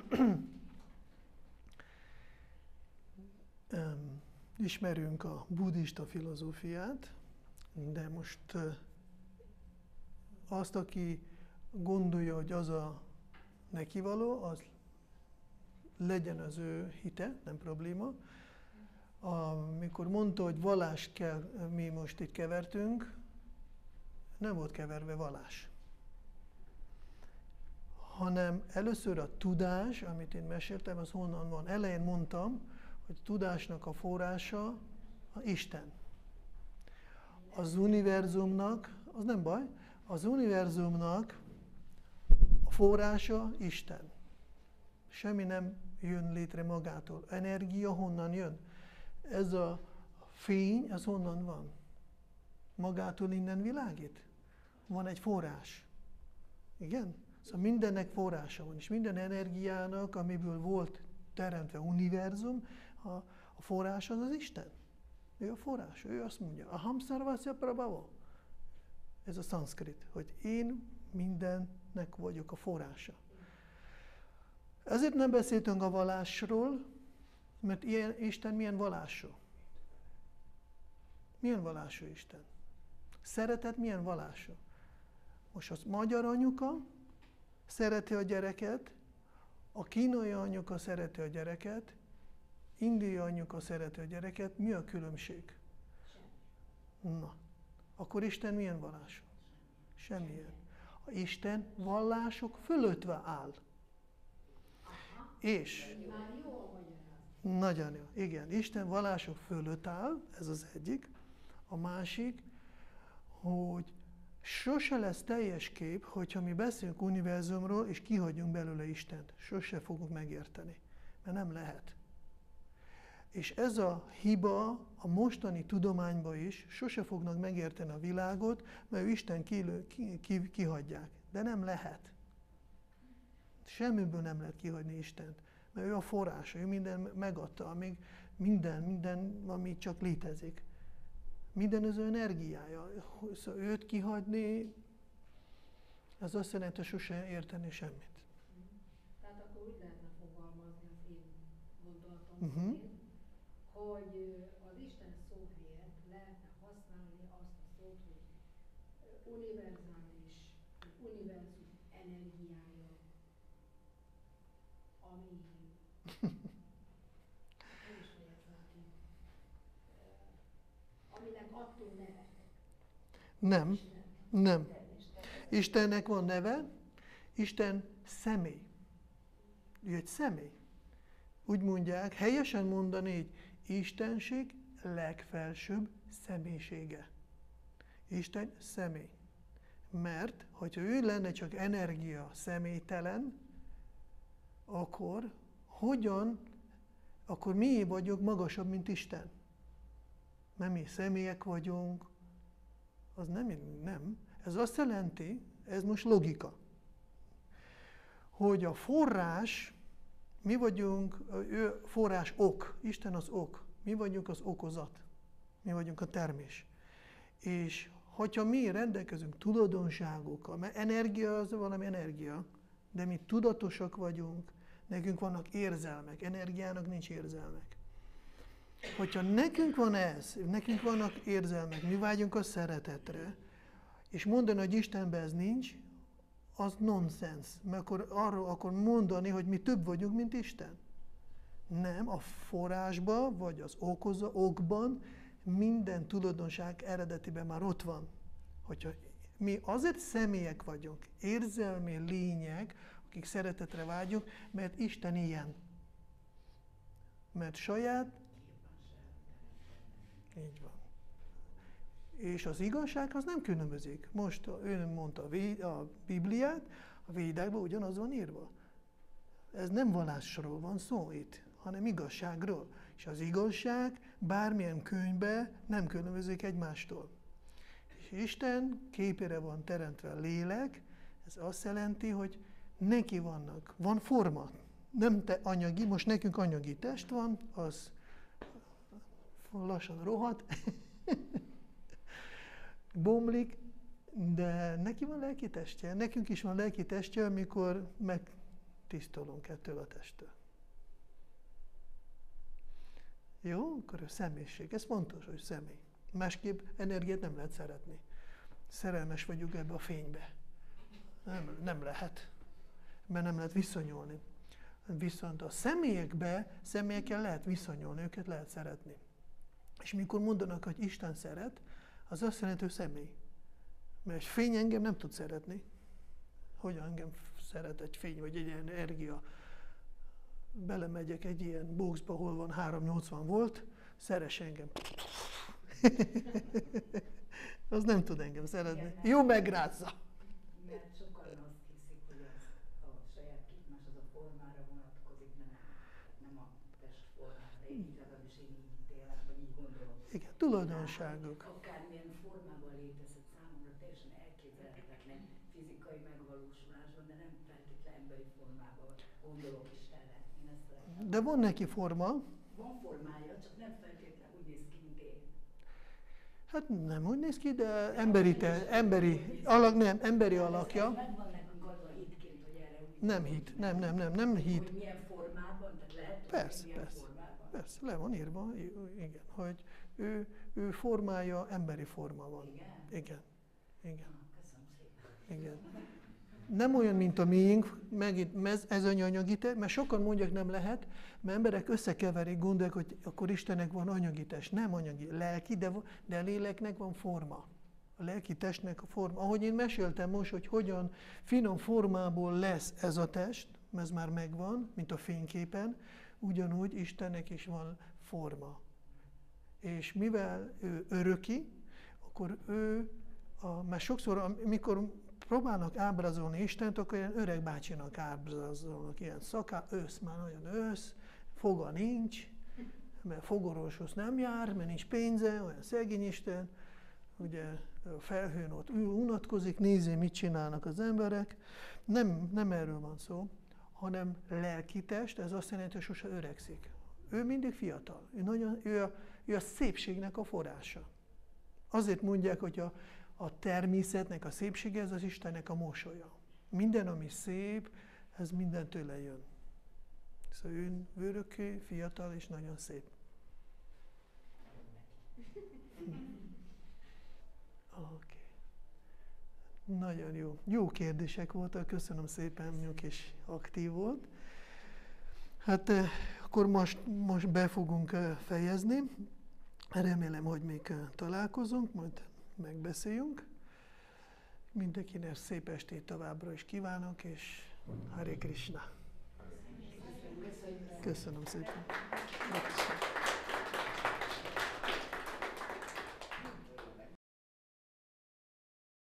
A: Ismerünk a buddhista filozófiát, de most azt, aki gondolja, hogy az a nekivaló, az legyen az ő hite, nem probléma. Amikor mondta, hogy vallást kell, mi most itt kevertünk, nem volt keverve vallás. Hanem először a tudás, amit én meséltem, az honnan van. Elején mondtam, hogy tudásnak a forrása a Isten. Az univerzumnak, az nem baj, az univerzumnak a forrása Isten. Semmi nem jön létre magától. Energia honnan jön? Ez a fény, az honnan van? Magától innen világít? Van egy forrás. Igen? Szóval mindennek forrása van, és minden energiának, amiből volt teremtve univerzum, a forrás az az Isten. Ő a forrás, ő azt mondja. Aham sarvasya prabhavo. Ez a szanszkrit, hogy én mindennek vagyok a forrása. Ezért nem beszéltünk a vallásról, mert Isten milyen vallású? Milyen vallású Isten? Szeretet milyen vallású? Most az magyar anyuka szereti a gyereket, a kínai anyuka szereti a gyereket, indiai anyuka szereti a gyereket, mi a különbség? Na, akkor Isten milyen vallású? Semmilyen. A Isten vallások fölött áll. És nagyon jó, igen, Isten vallások fölött áll, ez az egyik. A másik, hogy sose lesz teljes kép, hogyha mi beszélünk univerzumról, és kihagyjunk belőle Istent. Sose fogunk megérteni, mert nem lehet. És ez a hiba a mostani tudományban is, sose fognak megérteni a világot, mert ő Isten kihagyják. De nem lehet. Semmiből nem lehet kihagyni Istent, mert ő a forrása, ő minden megadta, amíg minden, ami csak létezik. Minden az ő energiája. Szóval őt kihagyni, az azt jelenti, hogy sose érteni semmit.
F: Tehát akkor úgy lehetne fogalmazni az én gondolatom szerint, hogy az Isten szó helyett lehetne használni azt a szót, hogy univerzális, univerzum energiája, ami nem is fejezem ki, aminek adtunk nevet.
A: Nem. Istennek van neve, Isten személy. Ő egy személy. Úgy mondják, helyesen mondani, hogy Istenség legfelsőbb személyisége. Isten személy. Mert, hogyha ő lenne csak energia, személytelen, akkor mi vagyunk magasabb, mint Isten. Mert mi személyek vagyunk, az nem. Ez azt jelenti, ez most logika, hogy a forrás, mi vagyunk, ő forrás ok, Isten az ok, mi vagyunk az okozat, mi vagyunk a termés. És hogyha mi rendelkezünk tulajdonságokkal, mert energia az valami energia, de mi tudatosak vagyunk, nekünk vannak érzelmek, energiának nincs érzelmek. Hogyha nekünk van ez, nekünk vannak érzelmek, mi vágyunk a szeretetre, és mondani, hogy Istenben ez nincs, az nonsens, mert akkor mondani, hogy mi több vagyunk, mint Isten. Nem, a forrásban, vagy az okban minden tulajdonság eredetiben már ott van. Hogyha mi azért személyek vagyunk, érzelmi lények, akik szeretetre vágyunk, mert Isten ilyen. Mert saját... Így van. És az igazság az nem különbözik. Most ön mondta a Bibliát, a Védákban ugyanaz van írva. Ez nem vallásról van szó itt, hanem igazságról. És az igazság bármilyen könyvben nem különbözik egymástól. És Isten képére van teremtve a lélek, ez azt jelenti, hogy neki van forma. Nem anyagi, most nekünk anyagi test van, az lassan rohadt, bomlik, de neki van lelki testje. Nekünk is van lelki testje, amikor megtisztulunk ettől a testtől. Jó? Akkor a személyiség. Ez fontos, hogy személy. Másképp energiát nem lehet szeretni. Szerelmes vagyunk ebbe a fénybe. Nem lehet. Mert nem lehet viszonyulni. Viszont a személyekkel lehet viszonyulni, őket lehet szeretni. És mikor mondanak, hogy Isten szeret, az azt jelenti, hogy személy. Mert egy fény engem nem tud szeretni. Hogyan engem szeret egy fény, vagy egy ilyen energia? Belemegyek egy ilyen boxba, hol van 380 volt, szeress engem. Az nem tud engem szeretni.
C: Igen,
A: jó, megrázza.
C: Mert sokan azt hiszik, hogy a saját képmás az a formára vonatkozik, nem a testformára. Én legalábbis én így ítélek, vagy így gondolom.
A: Igen, tulajdonságok.
C: Akármilyen formában létezhet számomra teljesen elképzelhetetlen fizikai megvalósulásban, de nem feltétlenül emberi formában gondolok Istenre. Én ezt szeretem.
A: De van neki forma.
C: Van formája, csak nem feltétlenül úgy néz ki, mint én.
A: Hát nem úgy néz ki, de emberi alakja.
C: Megvan nekünk adva hitként, hogy erre úgy.
A: Nem hit, nem hit.
C: Hogy milyen formában, tehát lehet tudni,
A: Persze,
C: milyen
A: persze.
C: formában.
A: Persze, le van írva, igen, hogy ő formája emberi forma van.
C: Igen?
A: Igen.
C: Köszönöm szépen.
A: Igen. Nem olyan, mint a miénk, megint ez anyagi test, mert sokan mondják, nem lehet, mert emberek összekeverik, gondolják, hogy akkor Istennek van anyagi test. Nem anyagi, lelki, de a léleknek van forma. A lelki testnek a forma. Ahogy én meséltem most, hogy hogyan finom formából lesz ez a test, ez már megvan, mint a fényképen, ugyanúgy Istennek is van forma. És mivel ő öröki, akkor mert sokszor, amikor próbálnak ábrázolni Istent, akkor ilyen öreg bácsinak ábrázolnak, ilyen már nagyon ősz, foga nincs, mert fogorvoshoz nem jár, mert nincs pénze, olyan szegény Isten, ugye a felhőn ott unatkozik, nézi, mit csinálnak az emberek. Nem erről van szó, hanem lelkitest, ez azt jelenti, hogy sose öregszik. Ő mindig fiatal, ő a szépségnek a forrása. Azért mondják, hogy a természetnek a szépsége, ez az Istennek a mosolya. Minden, ami szép, ez minden tőle jön. Szóval ő örökké, fiatal és nagyon szép. Oké. Nagyon jó. Jó kérdések voltak, köszönöm szépen, Nyuk is aktív volt. Hát akkor most be fogunk fejezni. Remélem, hogy még találkozunk, majd megbeszéljünk. Mindenkinek szép estét továbbra is kívánok, és Hare Krishna. Köszönöm szépen.